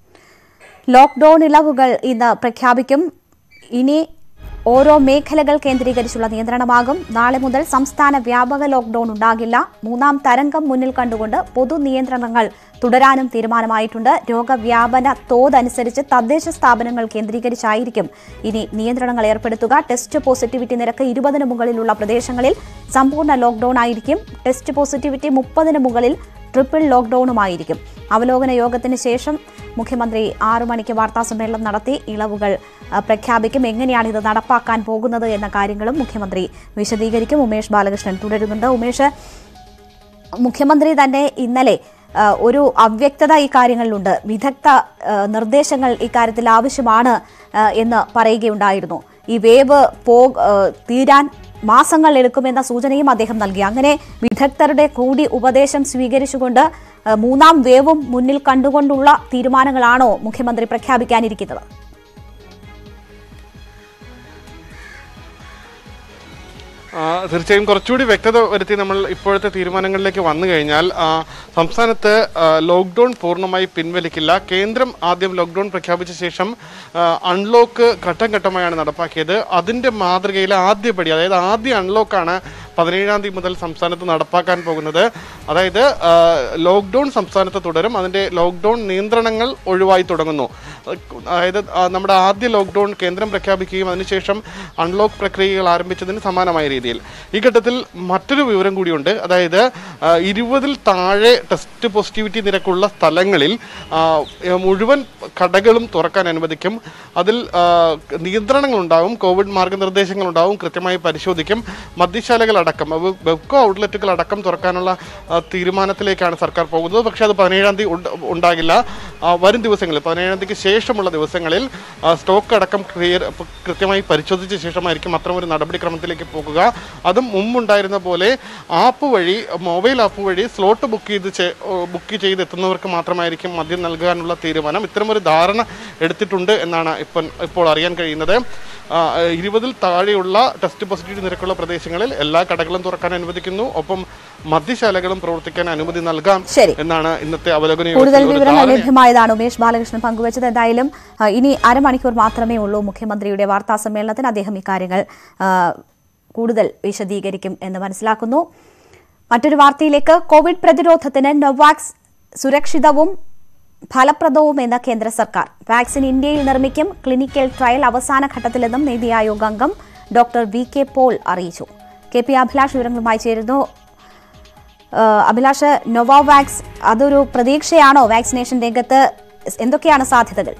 ലോക്ക്ഡൌൺ ഇളവുകൾ ഇന്ന് പ്രഖ്യാപിക്കും. ഇനി ഓരോ മേഖലകൾ കേന്ദ്രീകരിച്ചുള്ള നിയന്ത്രണമാകും. നാളെ മുതൽ സംസ്ഥാന വ്യാപക ലോക്ക്ഡൌൺ ഉണ്ടാകില്ല. മൂന്നാം തരംഗം മുന്നിൽ കണ്ടുകൊണ്ട് പൊതു നിയന്ത്രണങ്ങൾ തുടരാനും തീരുമാനമായിട്ടുണ്ട്. രോഗവ്യാപന തോതനുസരിച്ച് തദ്ദേശ സ്ഥാപനങ്ങൾ കേന്ദ്രീകരിച്ചായിരിക്കും ഇനി നിയന്ത്രണങ്ങൾ ഏർപ്പെടുത്തുക. ടെസ്റ്റ് പോസിറ്റിവിറ്റി നിരക്ക് ഇരുപതിന് മുകളിലുള്ള പ്രദേശങ്ങളിൽ സമ്പൂർണ്ണ ലോക്ക്ഡൌൺ ആയിരിക്കും. ടെസ്റ്റ് പോസിറ്റിവിറ്റി മുപ്പതിന് മുകളിൽ ട്രിപ്പിൾ ലോക്ക്ഡൌണുമായിരിക്കും. അവലോകന യോഗത്തിന് ശേഷം മുഖ്യമന്ത്രി ആറു മണിക്ക് വാർത്താസമ്മേളനം നടത്തി ഇളവുകൾ പ്രഖ്യാപിക്കും. എങ്ങനെയാണ് ഇത് നടപ്പാക്കാൻ പോകുന്നത് എന്ന കാര്യങ്ങളും മുഖ്യമന്ത്രി വിശദീകരിക്കും. ഉമേഷ് ബാലകൃഷ്ണൻ തുടരുന്നുണ്ട്. ഉമേഷ്, മുഖ്യമന്ത്രി തന്നെ ഇന്നലെ ഒരു അവ്യക്തത ഈ കാര്യങ്ങളിലുണ്ട്, വിദഗ്ധ നിർദ്ദേശങ്ങൾ ഇക്കാര്യത്തിൽ ആവശ്യമാണ് എന്ന് പറയുകയുണ്ടായിരുന്നു. ഈ വേവ് പോ തീരാൻ മാസങ്ങൾ എടുക്കുമെന്ന സൂചനയും അദ്ദേഹം നൽകി. അങ്ങനെ വിദഗ്ധരുടെ കൂടി ഉപദേശം സ്വീകരിച്ചുകൊണ്ട് മൂന്നാം വേവും മുന്നിൽ കണ്ടുകൊണ്ടുള്ള തീരുമാനങ്ങളാണോ മുഖ്യമന്ത്രി പ്രഖ്യാപിക്കാനിരിക്കുന്നത്? തീർച്ചയായും കുറച്ചുകൂടി വ്യക്തത വരുത്തി നമ്മൾ ഇപ്പോഴത്തെ തീരുമാനങ്ങളിലേക്ക് വന്നു കഴിഞ്ഞാൽ സംസ്ഥാനത്ത് ലോക്ക്ഡൌൺ പൂർണ്ണമായി പിൻവലിക്കില്ല. കേന്ദ്രം ആദ്യം ലോക്ക്ഡൌൺ പ്രഖ്യാപിച്ച ശേഷം അൺലോക്ക് ഘട്ടം ഘട്ടമായാണ് നടപ്പാക്കിയത്. അതിൻ്റെ മാതൃകയിൽ ആദ്യപടി, അതായത് ആദ്യ അൺലോക്കാണ് പതിനേഴാം തീയതി മുതൽ സംസ്ഥാനത്ത് നടപ്പാക്കാൻ പോകുന്നത്. അതായത് ലോക്ക്ഡൌൺ സംസ്ഥാനത്ത് തുടരും. അതിൻ്റെ ലോക്ക്ഡൌൺ നിയന്ത്രണങ്ങൾ ഒഴിവായി തുടങ്ങുന്നു. അതായത് നമ്മുടെ ആദ്യ ലോക്ക്ഡൌൺ കേന്ദ്രം പ്രഖ്യാപിക്കുകയും അതിനുശേഷം അൺലോക്ക് പ്രക്രിയകൾ ആരംഭിച്ചതിന് സമാനമായ രീതിയിൽ ഈ ഘട്ടത്തിൽ മറ്റൊരു വിവരം കൂടിയുണ്ട്. അതായത് ഇരുപതിൽ താഴെ ടെസ്റ്റ് പോസിറ്റിവിറ്റി നിരക്കുള്ള സ്ഥലങ്ങളിൽ മുഴുവൻ കടകളും തുറക്കാൻ അനുവദിക്കും. അതിൽ നിയന്ത്രണങ്ങളുണ്ടാവും, കോവിഡ് മാർഗനിർദ്ദേശങ്ങളുണ്ടാവും, കൃത്യമായി പരിശോധിക്കും. മദ്യശാലകൾ അടക്കം ബെവ്കോ ഔട്ട്ലെറ്റുകൾ അടക്കം തുറക്കാനുള്ള തീരുമാനത്തിലേക്കാണ് സർക്കാർ പോകുന്നത്. പക്ഷേ അത് പതിനേഴാം തീയതി ഉണ്ടാകില്ല. വരും ദിവസങ്ങളിൽ പതിനേഴാം തീയതിക്ക് ശേഷമുള്ള ദിവസങ്ങളിൽ സ്റ്റോക്ക് അടക്കം ക്ലിയർ കൃത്യമായി പരിശോധിച്ച ശേഷമായിരിക്കും അത്തരമൊരു നടപടിക്രമത്തിലേക്ക് പോകുക. അതും മുമ്പുണ്ടായിരുന്ന പോലെ ആപ്പ് വഴി, മൊബൈൽ ആപ്പ് വഴി സ്ലോട്ട് ബുക്ക് ചെയ്ത് ബുക്ക് ചെയ്തെത്തുന്നവർക്ക് മാത്രമായിരിക്കും മദ്യം നൽകാനുള്ള തീരുമാനം. ഇത്തരമൊരു ധാരണ എടുത്തിട്ടുണ്ട് എന്നാണ് ഇപ്പം ഇപ്പോൾ അറിയാൻ കഴിയുന്നത്. ഇരുപതിൽ താഴെയുള്ള ടെസ്റ്റ് പോസിറ്റിവിറ്റി നിരക്കുള്ള പ്രദേശങ്ങളിൽ എല്ലാ കടകളും തുറക്കാൻ അനുവദിക്കുന്നു. ഒപ്പം മദ്യശാലകളും പ്രവർത്തിക്കാൻ അനുമതി നൽകാം എന്നാണ് ഇന്നത്തെ അവലോകന. കൂടുതൽ വിവരങ്ങൾ ലഭ്യമായതാണ് ഉമേഷ് ബാലകൃഷ്ണൻ പങ്കുവച്ചത്. എന്തായാലും ഇനി അരമണിക്കൂർ മാത്രമേ ഉള്ളൂ മുഖ്യമന്ത്രിയുടെ വാർത്താ സമ്മേളനത്തിന്. അദ്ദേഹം ഇക്കാര്യങ്ങൾ കൂടുതൽ വിശദീകരിക്കും എന്ന് മനസ്സിലാക്കുന്നു. മറ്റൊരു വാർത്തയിലേക്ക്. കോവിഡ് പ്രതിരോധത്തിന് നോവാക്സ് സുരക്ഷിതവും ഫലപ്രദവും എന്ന കേന്ദ്ര സർക്കാർ. വാക്സിൻ ഇന്ത്യയിൽ നിർമ്മിക്കും. ക്ലിനിക്കൽ ട്രയൽ അവസാന ഘട്ടത്തിലെന്നും നീതി ആയോഗ് അംഗം ഡോക്ടർ വി കെ പോൾ അറിയിച്ചു. കെ പി അഭിലാഷ് വിവരങ്ങളുമായി ചേരുന്നു. അഭിലാഷ്, നോവാവാക്സ് അതൊരു പ്രതീക്ഷയാണോ വാക്സിനേഷൻ രംഗത്ത്? എന്തൊക്കെയാണ് സാധ്യതകൾ?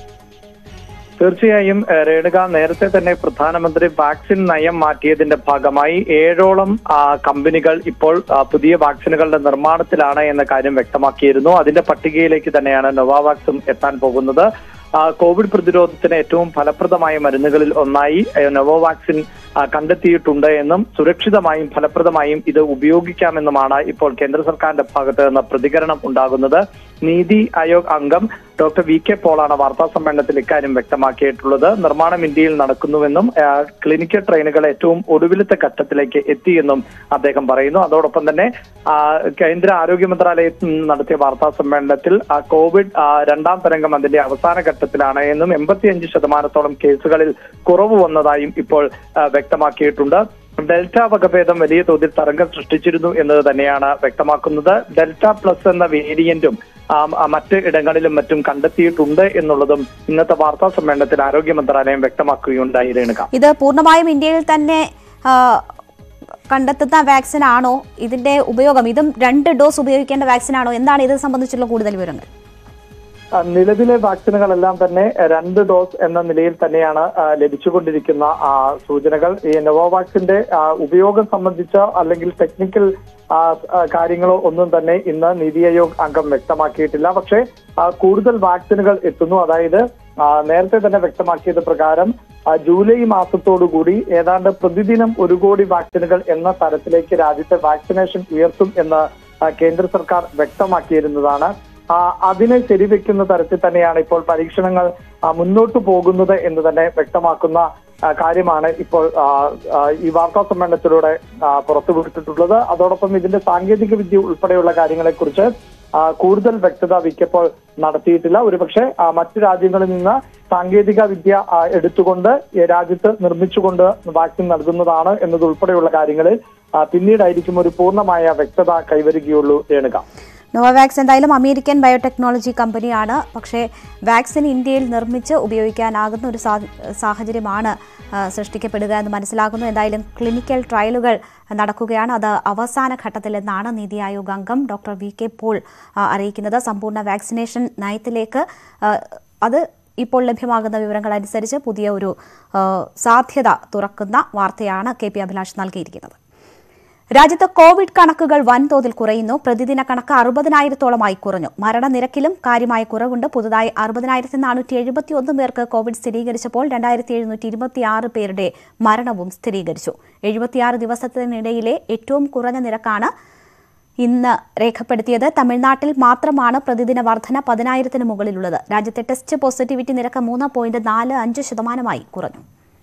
തീർച്ചയായും രേണുക, നേരത്തെ തന്നെ പ്രധാനമന്ത്രി വാക്സിൻ നയം മാറ്റിയതിന്റെ ഭാഗമായി ഏഴോളം കമ്പനികൾ ഇപ്പോൾ പുതിയ വാക്സിനുകളുടെ നിർമ്മാണത്തിലാണ് എന്ന കാര്യം വ്യക്തമാക്കിയിരുന്നു. അതിന്റെ പട്ടികയിലേക്ക് തന്നെയാണ് നോവാവാക്സും എത്താൻ പോകുന്നത്. കോവിഡ് പ്രതിരോധത്തിന് ഏറ്റവും ഫലപ്രദമായ മരുന്നുകളിൽ ഒന്നായി നോവാവാക്സിൻ കണ്ടെത്തിയിട്ടുണ്ട് എന്നും സുരക്ഷിതമായും ഫലപ്രദമായും ഇത് ഉപയോഗിക്കാമെന്നുമാണ് ഇപ്പോൾ കേന്ദ്ര സർക്കാരിന്റെ ഭാഗത്ത് നിന്ന് പ്രതികരണം ഉണ്ടാകുന്നത്. നീതി ആയോഗ് അംഗം ഡോക്ടർ വി കെ പോളാണ് വാർത്താ സമ്മേളനത്തിൽ ഇക്കാര്യം വ്യക്തമാക്കിയിട്ടുള്ളത്. നിർമ്മാണം ഇന്ത്യയിൽ നടക്കുന്നുവെന്നും ക്ലിനിക്കൽ ട്രെയിനുകൾ ഏറ്റവും ഒടുവിലത്തെ ഘട്ടത്തിലേക്ക് എത്തിയെന്നും അദ്ദേഹം പറയുന്നു. അതോടൊപ്പം തന്നെ കേന്ദ്ര ആരോഗ്യ മന്ത്രാലയത്തിൽ നടത്തിയ വാർത്താ സമ്മേളനത്തിൽ കോവിഡ് രണ്ടാം തരംഗം അതിന്റെ അവസാന ഘട്ടത്തിലാണ് എന്നും എൺപത്തിയഞ്ച് ശതമാനത്തോളം കേസുകളിൽ കുറവ് വന്നതായും ഇപ്പോൾ വ്യക്തമാക്കിയിട്ടുണ്ട്. ഡെൽറ്റ വകഭേദം വലിയ തോതിൽ തരംഗം സൃഷ്ടിച്ചിരുന്നു എന്നത് തന്നെയാണ് വ്യക്തമാക്കുന്നത്. ഡെൽറ്റ പ്ലസ് എന്ന വേരിയന്റും മറ്റ് ഇടങ്ങളിലും മറ്റും കണ്ടെത്തിയിട്ടുണ്ട് എന്നുള്ളതും ഇന്നത്തെ വാർത്താ സമ്മേളനത്തിൽ ആരോഗ്യ മന്ത്രാലയം വ്യക്തമാക്കുകയുണ്ടായി. രേണുക, ഇത് പൂർണ്ണമായും ഇന്ത്യയിൽ തന്നെ കണ്ടെത്തുന്ന വാക്സിൻ ആണോ? ഇതിന്റെ ഉപയോഗം ഇതും രണ്ട് ഡോസ് ഉപയോഗിക്കേണ്ട വാക്സിൻ ആണോ? എന്താണ് ഇത് സംബന്ധിച്ചുള്ള കൂടുതൽ വിവരങ്ങൾ? നിലവിലെ വാക്സിനുകളെല്ലാം തന്നെ രണ്ട് ഡോസ് എന്ന നിലയിൽ തന്നെയാണ് ലഭിച്ചുകൊണ്ടിരിക്കുന്ന സൂചനകൾ. ഈ നോവോവാക്സിന്റെ ഉപയോഗം സംബന്ധിച്ചോ അല്ലെങ്കിൽ ടെക്നിക്കൽ കാര്യങ്ങളോ ഒന്നും തന്നെ ഇന്ന് നീതി ആയോഗ് അംഗം വ്യക്തമാക്കിയിട്ടില്ല. പക്ഷേ കൂടുതൽ വാക്സിനുകൾ എത്തുന്നു. അതായത് നേരത്തെ തന്നെ വ്യക്തമാക്കിയത് പ്രകാരം ജൂലൈ മാസത്തോടുകൂടി ഏതാണ്ട് പ്രതിദിനം ഒരു കോടി വാക്സിനുകൾ എന്ന തരത്തിലേക്ക് രാജ്യത്തെ വാക്സിനേഷൻ ഉയർത്തും എന്ന് കേന്ദ്ര സർക്കാർ വ്യക്തമാക്കിയിരുന്നതാണ്. അതിനെ ശരിവെക്കുന്ന തരത്തിൽ തന്നെയാണ് ഇപ്പോൾ പരീക്ഷണങ്ങൾ മുന്നോട്ട് പോകുന്നത് എന്ന് തന്നെ വ്യക്തമാക്കുന്ന കാര്യമാണ് ഇപ്പോൾ ഈ വാർത്താ സമ്മേളനത്തിലൂടെ പുറത്തുവിട്ടിട്ടുള്ളത്. അതോടൊപ്പം ഇതിന്റെ സാങ്കേതിക വിദ്യ ഉൾപ്പെടെയുള്ള കാര്യങ്ങളെക്കുറിച്ച് കൂടുതൽ വ്യക്തത വിക്കപ്പോൾ നടത്തിയിട്ടില്ല. ഒരുപക്ഷെ മറ്റു രാജ്യങ്ങളിൽ നിന്ന് സാങ്കേതിക വിദ്യ എടുത്തുകൊണ്ട് രാജ്യത്ത് നിർമ്മിച്ചുകൊണ്ട് വാക്സിൻ നൽകുന്നതാണ് എന്നതുൾപ്പെടെയുള്ള കാര്യങ്ങളിൽ പിന്നീടായിരിക്കും ഒരു പൂർണ്ണമായ വ്യക്തത കൈവരികയുള്ളൂ. രേണുക, നോവാവാക്സ് എന്തായാലും അമേരിക്കൻ ബയോടെക്നോളജി കമ്പനിയാണ്. പക്ഷേ വാക്സിൻ ഇന്ത്യയിൽ നിർമ്മിച്ച് ഉപയോഗിക്കാനാകുന്ന ഒരു സാഹചര്യമാണ് സൃഷ്ടിക്കപ്പെടുക എന്ന് മനസ്സിലാക്കുന്നു. എന്തായാലും ക്ലിനിക്കൽ ട്രയലുകൾ നടക്കുകയാണ്. അത് അവസാന ഘട്ടത്തിലെന്നാണ് നീതി ആയോഗ് അംഗം ഡോക്ടർ വി കെ പോൾ അറിയിക്കുന്നത്. സമ്പൂർണ്ണ വാക്സിനേഷൻ നയത്തിലേക്ക് അത് ഇപ്പോൾ ലഭ്യമാകുന്ന വിവരങ്ങൾ അനുസരിച്ച് പുതിയ ഒരു സാധ്യത തുറക്കുന്ന വാർത്തയാണ് കെ പി അഭിലാഷ് നൽകിയിരിക്കുന്നത്. രാജ്യത്ത് കോവിഡ് കണക്കുകൾ വൻതോതിൽ കുറയുന്നു. പ്രതിദിന കണക്ക് അറുപതിനായിരത്തോളമായി കുറഞ്ഞു. മരണനിരക്കിലും കാര്യമായ കുറവുണ്ട്. പുതുതായി അറുപതിനായിരത്തി നാനൂറ്റി എഴുപത്തി ഒന്ന് പേർക്ക് കോവിഡ് സ്ഥിരീകരിച്ചപ്പോൾ രണ്ടായിരത്തി എഴുന്നൂറ്റി ഇരുപത്തി ആറ് പേരുടെ മരണവും സ്ഥിരീകരിച്ചു. എഴുപത്തിയാറ് ദിവസത്തിനിടയിലെ ഏറ്റവും കുറഞ്ഞ നിരക്കാണ് ഇന്ന് രേഖപ്പെടുത്തിയത്. തമിഴ്നാട്ടിൽ മാത്രമാണ് പ്രതിദിന വർധന പതിനായിരത്തിന് മുകളിലുള്ളത്. രാജ്യത്തെ ടെസ്റ്റ് പോസിറ്റിവിറ്റി നിരക്ക് മൂന്ന് പോയിന്റ് നാല് അഞ്ച് ശതമാനമായി കുറഞ്ഞു.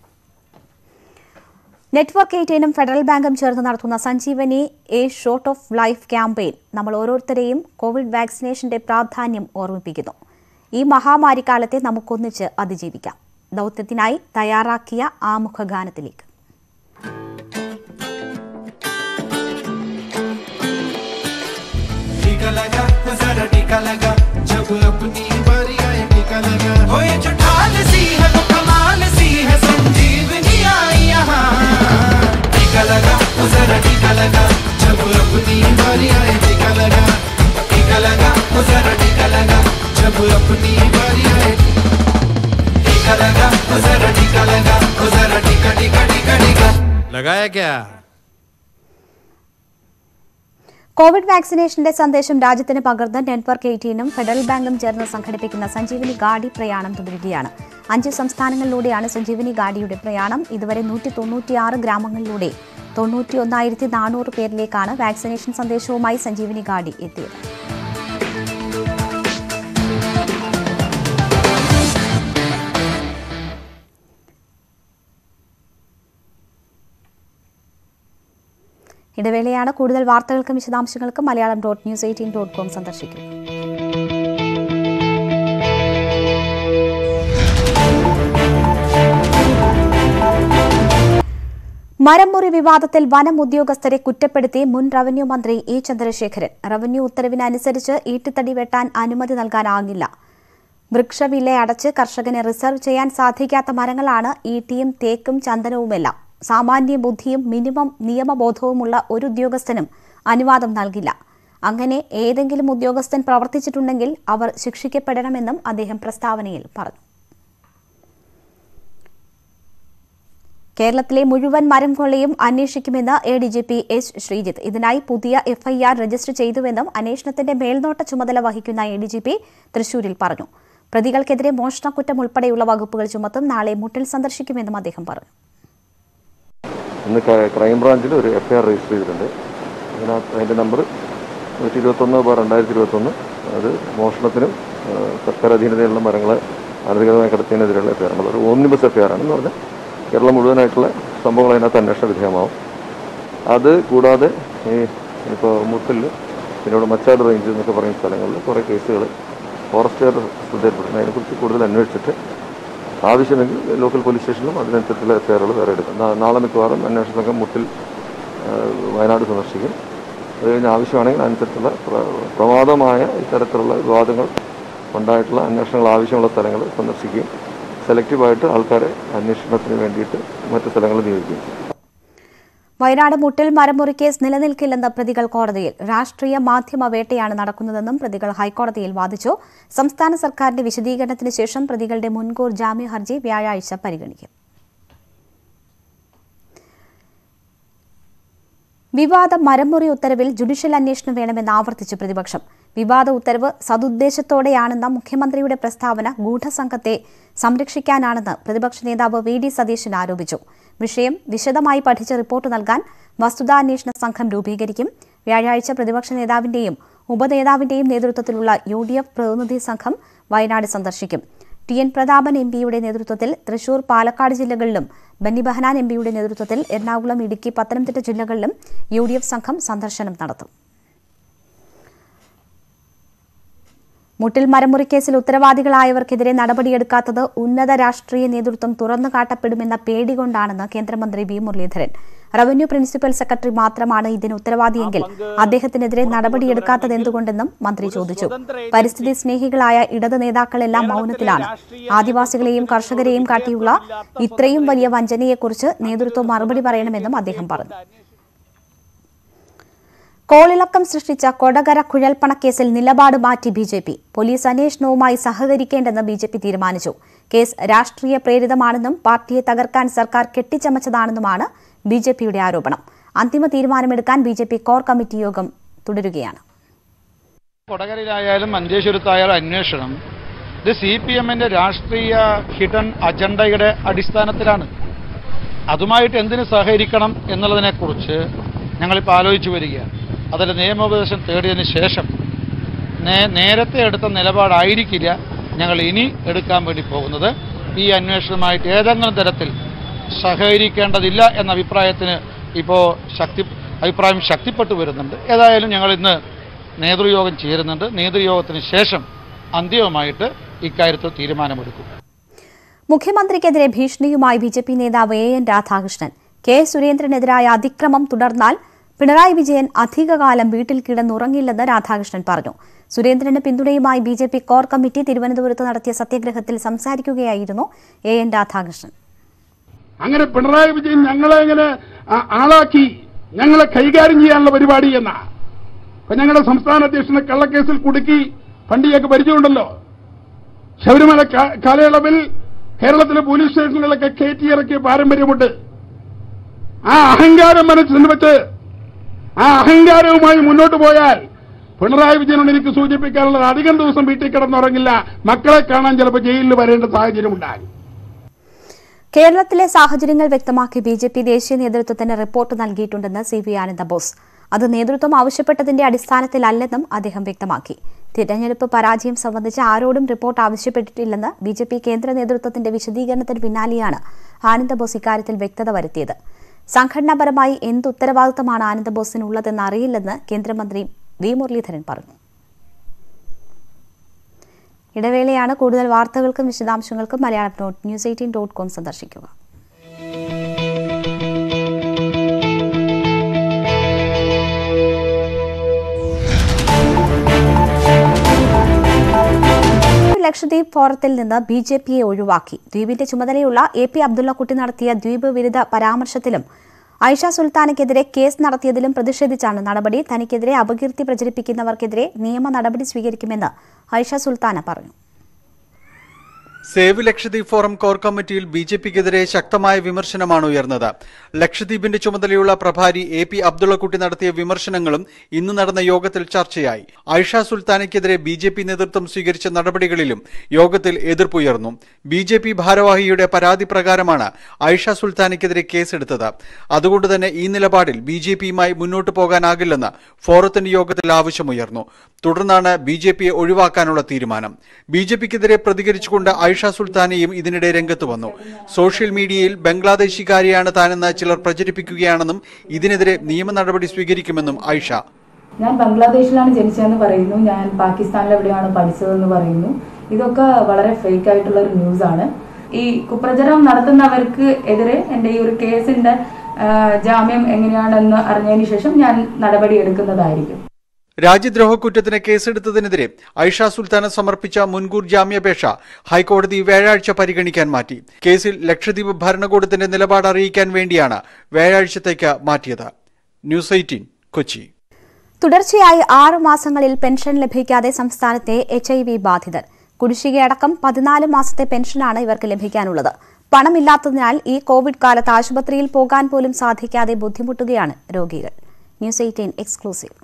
നെറ്റ്വർക്ക് എയ്റ്റീനും ഫെഡറൽ ബാങ്കും ചേർന്ന് നടത്തുന്ന Sanjeevani a shot of life campaign നമ്മൾ ഓരോരുത്തരെയും കോവിഡ് വാക്സിനേഷന്റെ പ്രാധാന്യം ഓർമ്മിപ്പിക്കുന്നു. ഈ മഹാമാരിക്കാലത്തെ നമുക്കൊന്നിച്ച് അതിജീവിക്കാം. ദൌത്യത്തിനായി തയ്യാറാക്കിയ ആമുഖഗാനത്തിലേക്ക്. लगाया क्या? കോവിഡ് വാക്സിനേഷന്റെ സന്ദേശം രാജ്യത്തിന് പകർന്ന് നെറ്റ്വർക്ക് എയ്റ്റീനും ഫെഡറൽ ബാങ്കും ചേർന്ന് സംഘടിപ്പിക്കുന്ന സഞ്ജീവനി ഗാഡി പ്രയാണം തുടരുകയാണ്. അഞ്ച് സംസ്ഥാനങ്ങളിലൂടെയാണ് സഞ്ജീവനി ഗാഡിയുടെ പ്രയാണം. ഇതുവരെ നൂറ്റി തൊണ്ണൂറ്റിയാറ് ഗ്രാമങ്ങളിലൂടെ തൊണ്ണൂറ്റി ഒന്നായിരത്തി നാനൂറ് പേരിലേക്കാണ് വാക്സിനേഷൻ സന്ദേശവുമായി സഞ്ജീവനി ഗാഡി എത്തിയത്. ഇടവേളയാണ്. കൂടുതൽ വാർത്തകൾക്കും വിശദാംശങ്ങൾക്കും Malayalam dot news eighteen dot com സന്ദർശിക്കും. മരംമുറി വിവാദത്തിൽ വനം ഉദ്യോഗസ്ഥരെ കുറ്റപ്പെടുത്തി മുൻ റവന്യൂ മന്ത്രി ഇ ചന്ദ്രശേഖരൻ. റവന്യൂ ഉത്തരവിനനുസരിച്ച് ഈട്ടിത്തടി വെട്ടാൻ അനുമതി നൽകാനാകില്ല. വൃക്ഷവില അടച്ച് കർഷകനെ റിസർവ് ചെയ്യാൻ സാധിക്കാത്ത മരങ്ങളാണ് ഈട്ടിയും തേക്കും ചന്ദനവുമെല്ലാം. സാമാന്യ ബുദ്ധിയും മിനിമം നിയമബോധവുമുള്ള ഒരു ഉദ്യോഗസ്ഥനും അനുവാദം നൽകില്ല. അങ്ങനെ ഏതെങ്കിലും ഉദ്യോഗസ്ഥൻ പ്രവർത്തിച്ചിട്ടുണ്ടെങ്കിൽ അവർ ശിക്ഷിക്കപ്പെടണമെന്നും അദ്ദേഹം പ്രസ്താവനയിൽ പറഞ്ഞു. കേരളത്തിലെ മുഴുവൻ മരം കൊള്ളയും അന്വേഷിക്കുമെന്ന് A D G P S Sreejith. ഇതിനായി പുതിയ എഫ്ഐആർ രജിസ്റ്റർ ചെയ്തുവെന്നും അന്വേഷണത്തിന്റെ മേൽനോട്ട ചുമതല വഹിക്കുന്ന എ ഡി ജി പി തൃശൂരിൽ പറഞ്ഞു. പ്രതികൾക്കെതിരെ മോഷണക്കുറ്റം ഉൾപ്പെടെയുള്ള വകുപ്പുകൾ ചുമത്തും. നാളെ മുട്ടിൽ സന്ദർശിക്കുമെന്നും അദ്ദേഹം പറഞ്ഞു. ഇന്ന് ക്രൈംബ്രാഞ്ചിൽ ഒരു എഫ് ഐ ആർ രജിസ്റ്റർ ചെയ്തിട്ടുണ്ട്. അതിനകത്ത് അതിൻ്റെ നമ്പർ നൂറ്റി ഇരുപത്തൊന്ന് ബാർ രണ്ടായിരത്തി ഇരുപത്തൊന്ന്. അത് മോഷണത്തിനും സർക്കാർ അധീനതയിലുള്ള മരങ്ങളെ അനധികൃതമായി കടത്തിയതിനെതിരെയുള്ള എഫ് ഐ ആർ ആണ്. ഒരു ഓംനിബസ് എഫ് ഐ ആർ ആണെന്ന് പറഞ്ഞാൽ കേരളം മുഴുവനായിട്ടുള്ള സംഭവങ്ങൾ അതിനകത്ത് അന്വേഷണ വിധേയമാവും. അത് കൂടാതെ ഈ ഇപ്പോൾ മുട്ടിൽ പിന്നീട് മച്ചാട് റേഞ്ച് എന്നൊക്കെ പറയുന്ന സ്ഥലങ്ങളിൽ കുറേ കേസുകൾ ഫോറസ്റ്റുകാർ ശ്രദ്ധയിൽപ്പെടുന്നു. അതിനെക്കുറിച്ച് കൂടുതൽ അന്വേഷിച്ചിട്ട് ആവശ്യമെങ്കിൽ ലോക്കൽ പോലീസ് സ്റ്റേഷനിലും അതിനനുസരിച്ചുള്ള എഫ് ഐ ആറുകൾ വേറെ എടുക്കും. നാളെ മിക്കവാറും അന്വേഷണ സംഘം മുട്ടിൽ വയനാട് സന്ദർശിക്കും. അത് കഴിഞ്ഞ് ആവശ്യമാണെങ്കിൽ അനുസരിച്ചുള്ള പ്രമാദമായ ഇത്തരത്തിലുള്ള വിവാദങ്ങൾ ഉണ്ടായിട്ടുള്ള അന്വേഷണങ്ങൾ ആവശ്യമുള്ള സ്ഥലങ്ങൾ സന്ദർശിക്കുകയും സെലക്റ്റീവായിട്ട് ആൾക്കാരെ അന്വേഷണത്തിന് വേണ്ടിയിട്ട് മറ്റു സ്ഥലങ്ങളിൽ നിയോഗിക്കുകയും ചെയ്യും. വയനാട് മുട്ടിൽ മരമുറി കേസ് നിലനിൽക്കില്ലെന്ന് പ്രതികൾ കോടതിയിൽ. രാഷ്ട്രീയ മാധ്യമ വേട്ടയാണ് നടക്കുന്നതെന്നും പ്രതികൾ ഹൈക്കോടതിയിൽ വാദിച്ചു. സംസ്ഥാന സർക്കാരിന്റെ വിശദീകരണത്തിന് ശേഷം പ്രതികളുടെ മുൻകൂർ ജാമ്യ ഹർജി വ്യാഴാഴ്ച പരിഗണിക്കും. വിവാദ മരമുറി ഉത്തരവിൽ ജുഡീഷ്യൽ അന്വേഷണം വേണമെന്ന് ആവർത്തിച്ച് പ്രതിപക്ഷം. വിവാദ ഉത്തരവ് സതുദ്ദേശത്തോടെയാണെന്ന മുഖ്യമന്ത്രിയുടെ പ്രസ്താവന ഗൂഢസംഘത്തെ സംരക്ഷിക്കാനാണെന്ന് പ്രതിപക്ഷ നേതാവ് വി ഡി സതീശൻ ആരോപിച്ചു. വിഷയം വിശദമായി പഠിച്ച് റിപ്പോർട്ട് നൽകാൻ വസ്തുതാന്വേഷണ സംഘം രൂപീകരിക്കും. വ്യാഴാഴ്ച പ്രതിപക്ഷ നേതാവിന്റെയും ഉപനേതാവിന്റെയും നേതൃത്വത്തിലുള്ള യു ഡി എഫ് പ്രതിനിധി സംഘം വയനാട് സന്ദർശിക്കും. ടി എൻ പ്രതാപൻ എം പിയുടെ നേതൃത്വത്തിൽ തൃശൂർ, പാലക്കാട് ജില്ലകളിലും ബെന്നി ബെഹനാൻ എം പിയുടെ നേതൃത്വത്തിൽ എറണാകുളം, ഇടുക്കി, പത്തനംതിട്ട ജില്ലകളിലും യു ഡി എഫ് സംഘം സന്ദർശനം നടത്തും. മുട്ടിൽ മരമുറി കേസിൽ ഉത്തരവാദികളായവർക്കെതിരെ നടപടിയെടുക്കാത്തത് ഉന്നത രാഷ്ട്രീയ നേതൃത്വം തുറന്നു കാട്ടപ്പെടുമെന്ന പേടികൊണ്ടാണെന്ന് കേന്ദ്രമന്ത്രി V Muraleedharan. Revenue principal secretary മാത്രമാണ് ഇതിന് ഉത്തരവാദിയെങ്കിൽ അദ്ദേഹത്തിനെതിരെ നടപടിയെടുക്കാത്തത് എന്തുകൊണ്ടെന്നും മന്ത്രി ചോദിച്ചു. പരിസ്ഥിതി സ്നേഹികളായ ഇടത് നേതാക്കളെല്ലാം മൌനത്തിലാണ്. ആദിവാസികളെയും കർഷകരെയും കാട്ടിയുള്ള ഇത്രയും വലിയ വഞ്ചനയെക്കുറിച്ച് നേതൃത്വം മറുപടി പറയണമെന്നും അദ്ദേഹം പറഞ്ഞു. കോളിളക്കം സൃഷ്ടിച്ച കൊടകര കുഴൽപ്പണക്കേസിൽ നിലപാട് മാറ്റി ബി ജെ പി. പോലീസ് അന്വേഷണവുമായി സഹകരിക്കേണ്ടെന്ന് ബി ജെ പി തീരുമാനിച്ചു. കേസ് രാഷ്ട്രീയ പ്രേരിതമാണെന്നും പാർട്ടിയെ തകർക്കാൻ സർക്കാർ കെട്ടിച്ചമച്ചതാണെന്നുമാണ് ബി ജെ പിയുടെ ആരോപണം. അന്തിമ തീരുമാനമെടുക്കാൻ B J P core committee യോഗം തുടരുകയാണ്. കൊടകരയിലായാലും മഞ്ചേശ്വരത്തായാലും അന്വേഷണം ഇത് സി പി എമ്മിന്റെ രാഷ്ട്രീയ ഹിഡൻ അജണ്ടയുടെ അടിസ്ഥാനത്തിലാണ്. അതുമായിട്ട് എന്തിനു സഹകരിക്കണം എന്നുള്ളതിനെക്കുറിച്ച് ഞങ്ങളിപ്പോൾ ആലോചിച്ചു വരികയാണ്. അതിൽ നിയമോപദേശം തേടിയതിന് ശേഷം നേരത്തെ എടുത്ത നിലപാടായിരിക്കില്ല ഞങ്ങൾ ഇനി എടുക്കാൻ വേണ്ടി പോകുന്നത്. ഈ അന്വേഷണവുമായിട്ട് ഏതെങ്കിലും തരത്തിൽ സഹകരിക്കേണ്ടതില്ല എന്ന അഭിപ്രായത്തിന് ഇപ്പോൾ ശക്തി അഭിപ്രായം ശക്തിപ്പെട്ടു വരുന്നുണ്ട്. ഏതായാലും ഞങ്ങൾ ഇന്ന് നേതൃയോഗം ചേരുന്നുണ്ട്. നേതൃയോഗത്തിന് ശേഷം അന്തിമമായിട്ട് ഇക്കാര്യത്തിൽ തീരുമാനമെടുക്കും. മുഖ്യമന്ത്രിക്കെതിരെ ഭീഷണിയുമായി ബി ജെ പി നേതാവ് എ എൻ രാധാകൃഷ്ണൻ. കെ സുരേന്ദ്രനെതിരായ അതിക്രമം തുടർന്നാൽ പിണറായി വിജയൻ അധികകാലം വീട്ടിൽ കിടന്നുറങ്ങില്ലെന്ന് രാധാകൃഷ്ണൻ പറഞ്ഞു. സുരേന്ദ്രന് പിന്തുണയുമായി B J P core committee തിരുവനന്തപുരത്ത് നടത്തിയ സത്യഗ്രഹത്തിൽ സംസാരിക്കുകയായിരുന്നു എ എൻ രാധാകൃഷ്ണൻ. അങ്ങനെ പിണറായി വിജയൻ ഞങ്ങളെ എങ്ങനെ ആളാക്കി ഞങ്ങളെ കൈകാര്യം ചെയ്യാനുള്ള പരിപാടി എന്നാ. അപ്പൊ ഞങ്ങളുടെ സംസ്ഥാന അധ്യക്ഷനെ കള്ളക്കേസിൽ കുടുക്കി പണ്ടിയൊക്കെ പരിചയമുണ്ടല്ലോ. ശബരിമല കാലയളവിൽ കേരളത്തിലെ പോലീസ് സ്റ്റേഷനുകളിലൊക്കെ കയറ്റിയിറക്കിയ പാരമ്പര്യമുണ്ട്. ആ അഹങ്കാരം മനസ്സിൽ വെച്ച് ആ അഹങ്കാരവുമായി മുന്നോട്ട് പോയാൽ പിണറായി വിജയനോട് എനിക്ക് സൂചിപ്പിക്കാനുള്ളത് അധികം ദിവസം വീട്ടിൽ കിടന്നുറങ്ങില്ല. മക്കളെ കാണാൻ ചിലപ്പോൾ ജയിലിൽ വരേണ്ട സാഹചര്യം ഉണ്ടാകും. കേരളത്തിലെ സാഹചര്യങ്ങൾ വ്യക്തമാക്കി ബി ജെ പി ദേശീയ നേതൃത്വത്തിന് റിപ്പോർട്ട് നൽകിയിട്ടുണ്ടെന്ന് സി വി ആനന്ദബോസ്. അത് നേതൃത്വം ആവശ്യപ്പെട്ടതിന്റെ അടിസ്ഥാനത്തിലല്ലെന്നും അദ്ദേഹം വ്യക്തമാക്കി. തിരഞ്ഞെടുപ്പ് പരാജയം സംബന്ധിച്ച് ആരോടും റിപ്പോർട്ട് ആവശ്യപ്പെട്ടിട്ടില്ലെന്ന് ബി ജെ പി കേന്ദ്ര നേതൃത്വത്തിന്റെ വിശദീകരണത്തിന് പിന്നാലെയാണ് ആനന്ദബോസ് ഇക്കാര്യത്തിൽ വ്യക്തത വരുത്തിയത്. സംഘടനാപരമായി എന്ത് ഉത്തരവാദിത്തമാണ് ആനന്ദബോസിനുള്ളതെന്ന് അറിയില്ലെന്ന് കേന്ദ്രമന്ത്രി വി മുരളീധരൻ പറഞ്ഞു. ഇടവേളയാണ്. കൂടുതൽ വാർത്തകൾക്കും വിശദാംശങ്ങൾക്കും Malayalam dot news eighteen dot com സന്ദർശിക്കുക. ലക്ഷദ്വീപ് ഫോറത്തിൽ നിന്ന് ബി ജെ പിയെ ഒഴിവാക്കി. ദ്വീപിന്റെ ചുമതലയുള്ള എ പി അബ്ദുള്ളക്കുട്ടി നടത്തിയ ദ്വീപ് വിരുദ്ധ പരാമർശത്തിലും ഐഷ സുൽത്താനയ്ക്കെതിരെ കേസ് നടത്തിയതിലും പ്രതിഷേധിച്ചാണ് നടപടി. തനിക്കെതിരെ അപകീർത്തി പ്രചരിപ്പിക്കുന്നവർക്കെതിരെ നിയമ നടപടി സ്വീകരിക്കുമെന്ന് ഐഷ സുൽത്താന പറഞ്ഞു. സേവ് ലക്ഷദ്വീപ് ഫോറം കോർ കമ്മിറ്റിയിൽ ബി ജെ പിക്കെതിരെ ശക്തമായ വിമർശനമാണ് ഉയർന്നത്. ലക്ഷദ്വീപിന്റെ ചുമതലയുള്ള പ്രഭാരി എ പി അബ്ദുള്ളക്കുട്ടി നടത്തിയ വിമർശനങ്ങളും ഇന്ന് നടന്ന യോഗത്തിൽ ചർച്ചയായി. ആയിഷ സുൽത്താനയ്ക്കെതിരെ ബി ജെ പി നേതൃത്വം സ്വീകരിച്ച നടപടികളിലും യോഗത്തിൽ എതിർപ്പുയർന്നു. ബി ജെ പി ഭാരവാഹിയുടെ പരാതി പ്രകാരമാണ് ആയിഷ സുൽത്താനയ്ക്കെതിരെ കേസെടുത്തത്. അതുകൊണ്ട് തന്നെ ഈ നിലപാടിൽ ബി ജെ പിയുമായി മുന്നോട്ടു പോകാനാകില്ലെന്ന് ഫോറത്തിന്റെ യോഗത്തിൽ ആവശ്യമുയർന്നു. തുടർന്നാണ് ബി ജെ പിയെ ഒഴിവാക്കാനുള്ള തീരുമാനം. ബി ജെ പിക്കെതിരെ പ്രതികരിച്ചുകൊണ്ട് ആയിഷ സുൽത്താനയും ഇതിനിടെ രംഗത്ത് വന്നു. സോഷ്യൽ മീഡിയയിൽ ബംഗ്ലാദേശിക്കാരിയാണ് താനെന്ന് ചിലർ പ്രചരിപ്പിക്കുകയാണെന്നും ഇതിനെതിരെ നിയമ നടപടി സ്വീകരിക്കുമെന്നും ആയിഷ. ഞാൻ ബംഗ്ലാദേശിലാണ് ജനിച്ചതെന്ന് പറയുന്നു, ഞാൻ പാകിസ്ഥാനിൽ എവിടെയാണ് പഠിച്ചതെന്ന് പറയുന്നു. ഇതൊക്കെ വളരെ ഫേക്ക് ആയിട്ടുള്ള ഒരു ന്യൂസ് ആണ്. ഈ കുപ്രചരണം നടത്തുന്നവർക്ക് എതിരെ എൻ്റെ ഈ ഒരു കേസിന്റെ ജാമ്യം എങ്ങനെയാണെന്ന് അറിഞ്ഞതിന് ശേഷം ഞാൻ നടപടി എടുക്കുന്നതായിരിക്കും. രാജ്യദ്രോഹ കുറ്റത്തിന് കേസെടുത്തതിനെതിരെ ആയിഷ സുൽത്താന സമർപ്പിച്ച മുൻകൂർ ജാമ്യാപേക്ഷ ഹൈക്കോടതി വ്യാഴാഴ്ച പരിഗണിക്കാൻ മാറ്റി. കേസിൽ ലക്ഷദ്വീപ് ഭരണകൂടത്തിന്റെ നിലപാട് അറിയിക്കാൻ വേണ്ടിയാണ് വ്യാഴാഴ്ചത്തേക്ക് മാറ്റിയത്. News eighteen Kochi. തുടർച്ചയായി ആറു മാസങ്ങളിൽ പെൻഷൻ ലഭിക്കാതെ സംസ്ഥാനത്തെ എച്ച് ഐ വി ബാധിതർ. കുടിശ്ശികയടക്കം പതിനാല് മാസത്തെ പെൻഷനാണ് ഇവർക്ക് ലഭിക്കാനുള്ളത്. പണമില്ലാത്തതിനാൽ ഈ കോവിഡ് കാലത്ത് ആശുപത്രിയിൽ പോകാൻ പോലും സാധിക്കാതെ ബുദ്ധിമുട്ടുകയാണ് രോഗികൾ. News eighteen exclusive.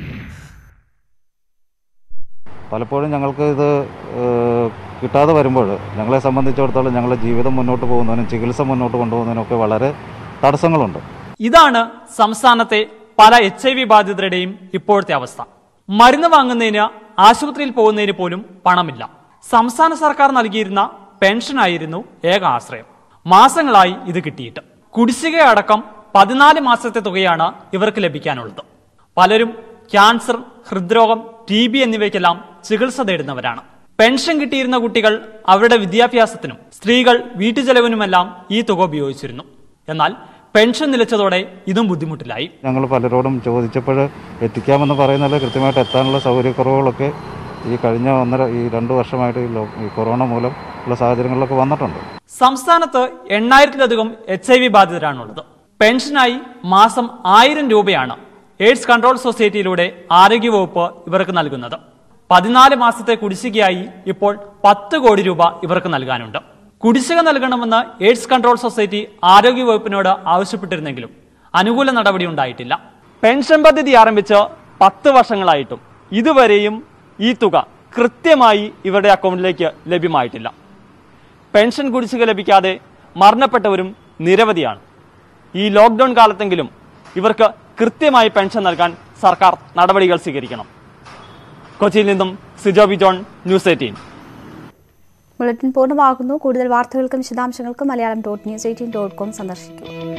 പലപ്പോഴും ഞങ്ങൾക്ക് ഇത് കിട്ടാതെ വരുമ്പോൾ ഞങ്ങളെ സംബന്ധിച്ചിടത്തോളം ഞങ്ങളുടെ ജീവിതം മുന്നോട്ട് പോകുന്നതിനും ചികിത്സ മുന്നോട്ട് കൊണ്ടുപോകുന്നതിനും ഒക്കെ വളരെ തടസ്സങ്ങളുണ്ട്. ഇതാണ് സംസ്ഥാനത്തെ പല എച്ച് ഐ വി ബാധിതരുടെയും ഇപ്പോഴത്തെ അവസ്ഥ. മരുന്ന് വാങ്ങുന്നതിന് ആശുപത്രിയിൽ പോകുന്നതിന് പോലും പണമില്ല. സംസ്ഥാന സർക്കാർ നൽകിയിരുന്ന പെൻഷനായിരുന്നു ഏക ആശ്രയം. മാസങ്ങളായി ഇത് കിട്ടിയിട്ട് കുടിശ്ശികയടക്കം പതിനാല് മാസത്തെ തുകയാണ് ഇവർക്ക് ലഭിക്കാനുള്ളത്. പലരും ക്യാൻസർ, ഹൃദ്രോഗം, ടി ബി എന്നിവയ്ക്കെല്ലാം ചികിത്സ തേടുന്നവരാണ്. പെൻഷൻ കിട്ടിയിരുന്ന കുട്ടികൾ അവരുടെ വിദ്യാഭ്യാസത്തിനും സ്ത്രീകൾ വീട്ടുചെലവിനുമെല്ലാം ഈ തുക ഉപയോഗിച്ചിരുന്നു. എന്നാൽ പെൻഷൻ നിലച്ചതോടെ ഇതും ബുദ്ധിമുട്ടിലായി. ഞങ്ങൾ പലരോടും ചോദിച്ചപ്പോൾ എത്തിക്കാമെന്ന് പറയുന്നത് കൃത്യമായിട്ട് എത്താനുള്ള സൗകര്യക്കുറവുകളൊക്കെ ഈ കഴിഞ്ഞ ഒന്നര ഈ രണ്ടു വർഷമായിട്ട് ഈ കൊറോണ മൂലം ഉള്ള സാഹചര്യങ്ങളിലൊക്കെ വന്നിട്ടുണ്ട്. സംസ്ഥാനത്ത് എണ്ണായിരത്തിലധികം എച്ച് ഐ വി ബാധിതരാണുള്ളത്. പെൻഷനായി മാസം ആയിരം രൂപയാണ് എയ്ഡ്സ് കൺട്രോൾ സൊസൈറ്റിയിലൂടെ ആരോഗ്യവകുപ്പ് ഇവർക്ക് നൽകുന്നത്. പതിനാല് മാസത്തെ കുടിശ്ശികയായി ഇപ്പോൾ പത്ത് കോടി രൂപ ഇവർക്ക് നൽകാനുണ്ട്. കുടിശ്ശിക നൽകണമെന്ന് എയ്ഡ്സ് കൺട്രോൾ സൊസൈറ്റി ആരോഗ്യവകുപ്പിനോട് ആവശ്യപ്പെട്ടിരുന്നെങ്കിലും അനുകൂല നടപടി ഉണ്ടായിട്ടില്ല. പെൻഷൻ പദ്ധതി ആരംഭിച്ച് പത്ത് വർഷങ്ങളായിട്ടും ഇതുവരെയും ഈ തുക കൃത്യമായി ഇവരുടെ അക്കൗണ്ടിലേക്ക് ലഭ്യമായിട്ടില്ല. പെൻഷൻ കുടിശ്ശിക ലഭിക്കാതെ മരണപ്പെട്ടവരും നിരവധിയാണ്. ഈ ലോക്ക്ഡൌൺ കാലത്തെങ്കിലും ഇവർക്ക് കൃത്യമായി പെൻഷൻ നൽകാൻ സർക്കാർ നടപടികൾ സ്വീകരിക്കണം. കൊച്ചിയിൽ നിന്നും Sijo B John, news eighteen. Bulletin പൂർണ്ണമാകുന്നു. കൂടുതൽ വാർത്തകൾക്കും വിശദാംശങ്ങൾക്കും Malayalam dot news eighteen dot com സന്ദർശിക്കുക.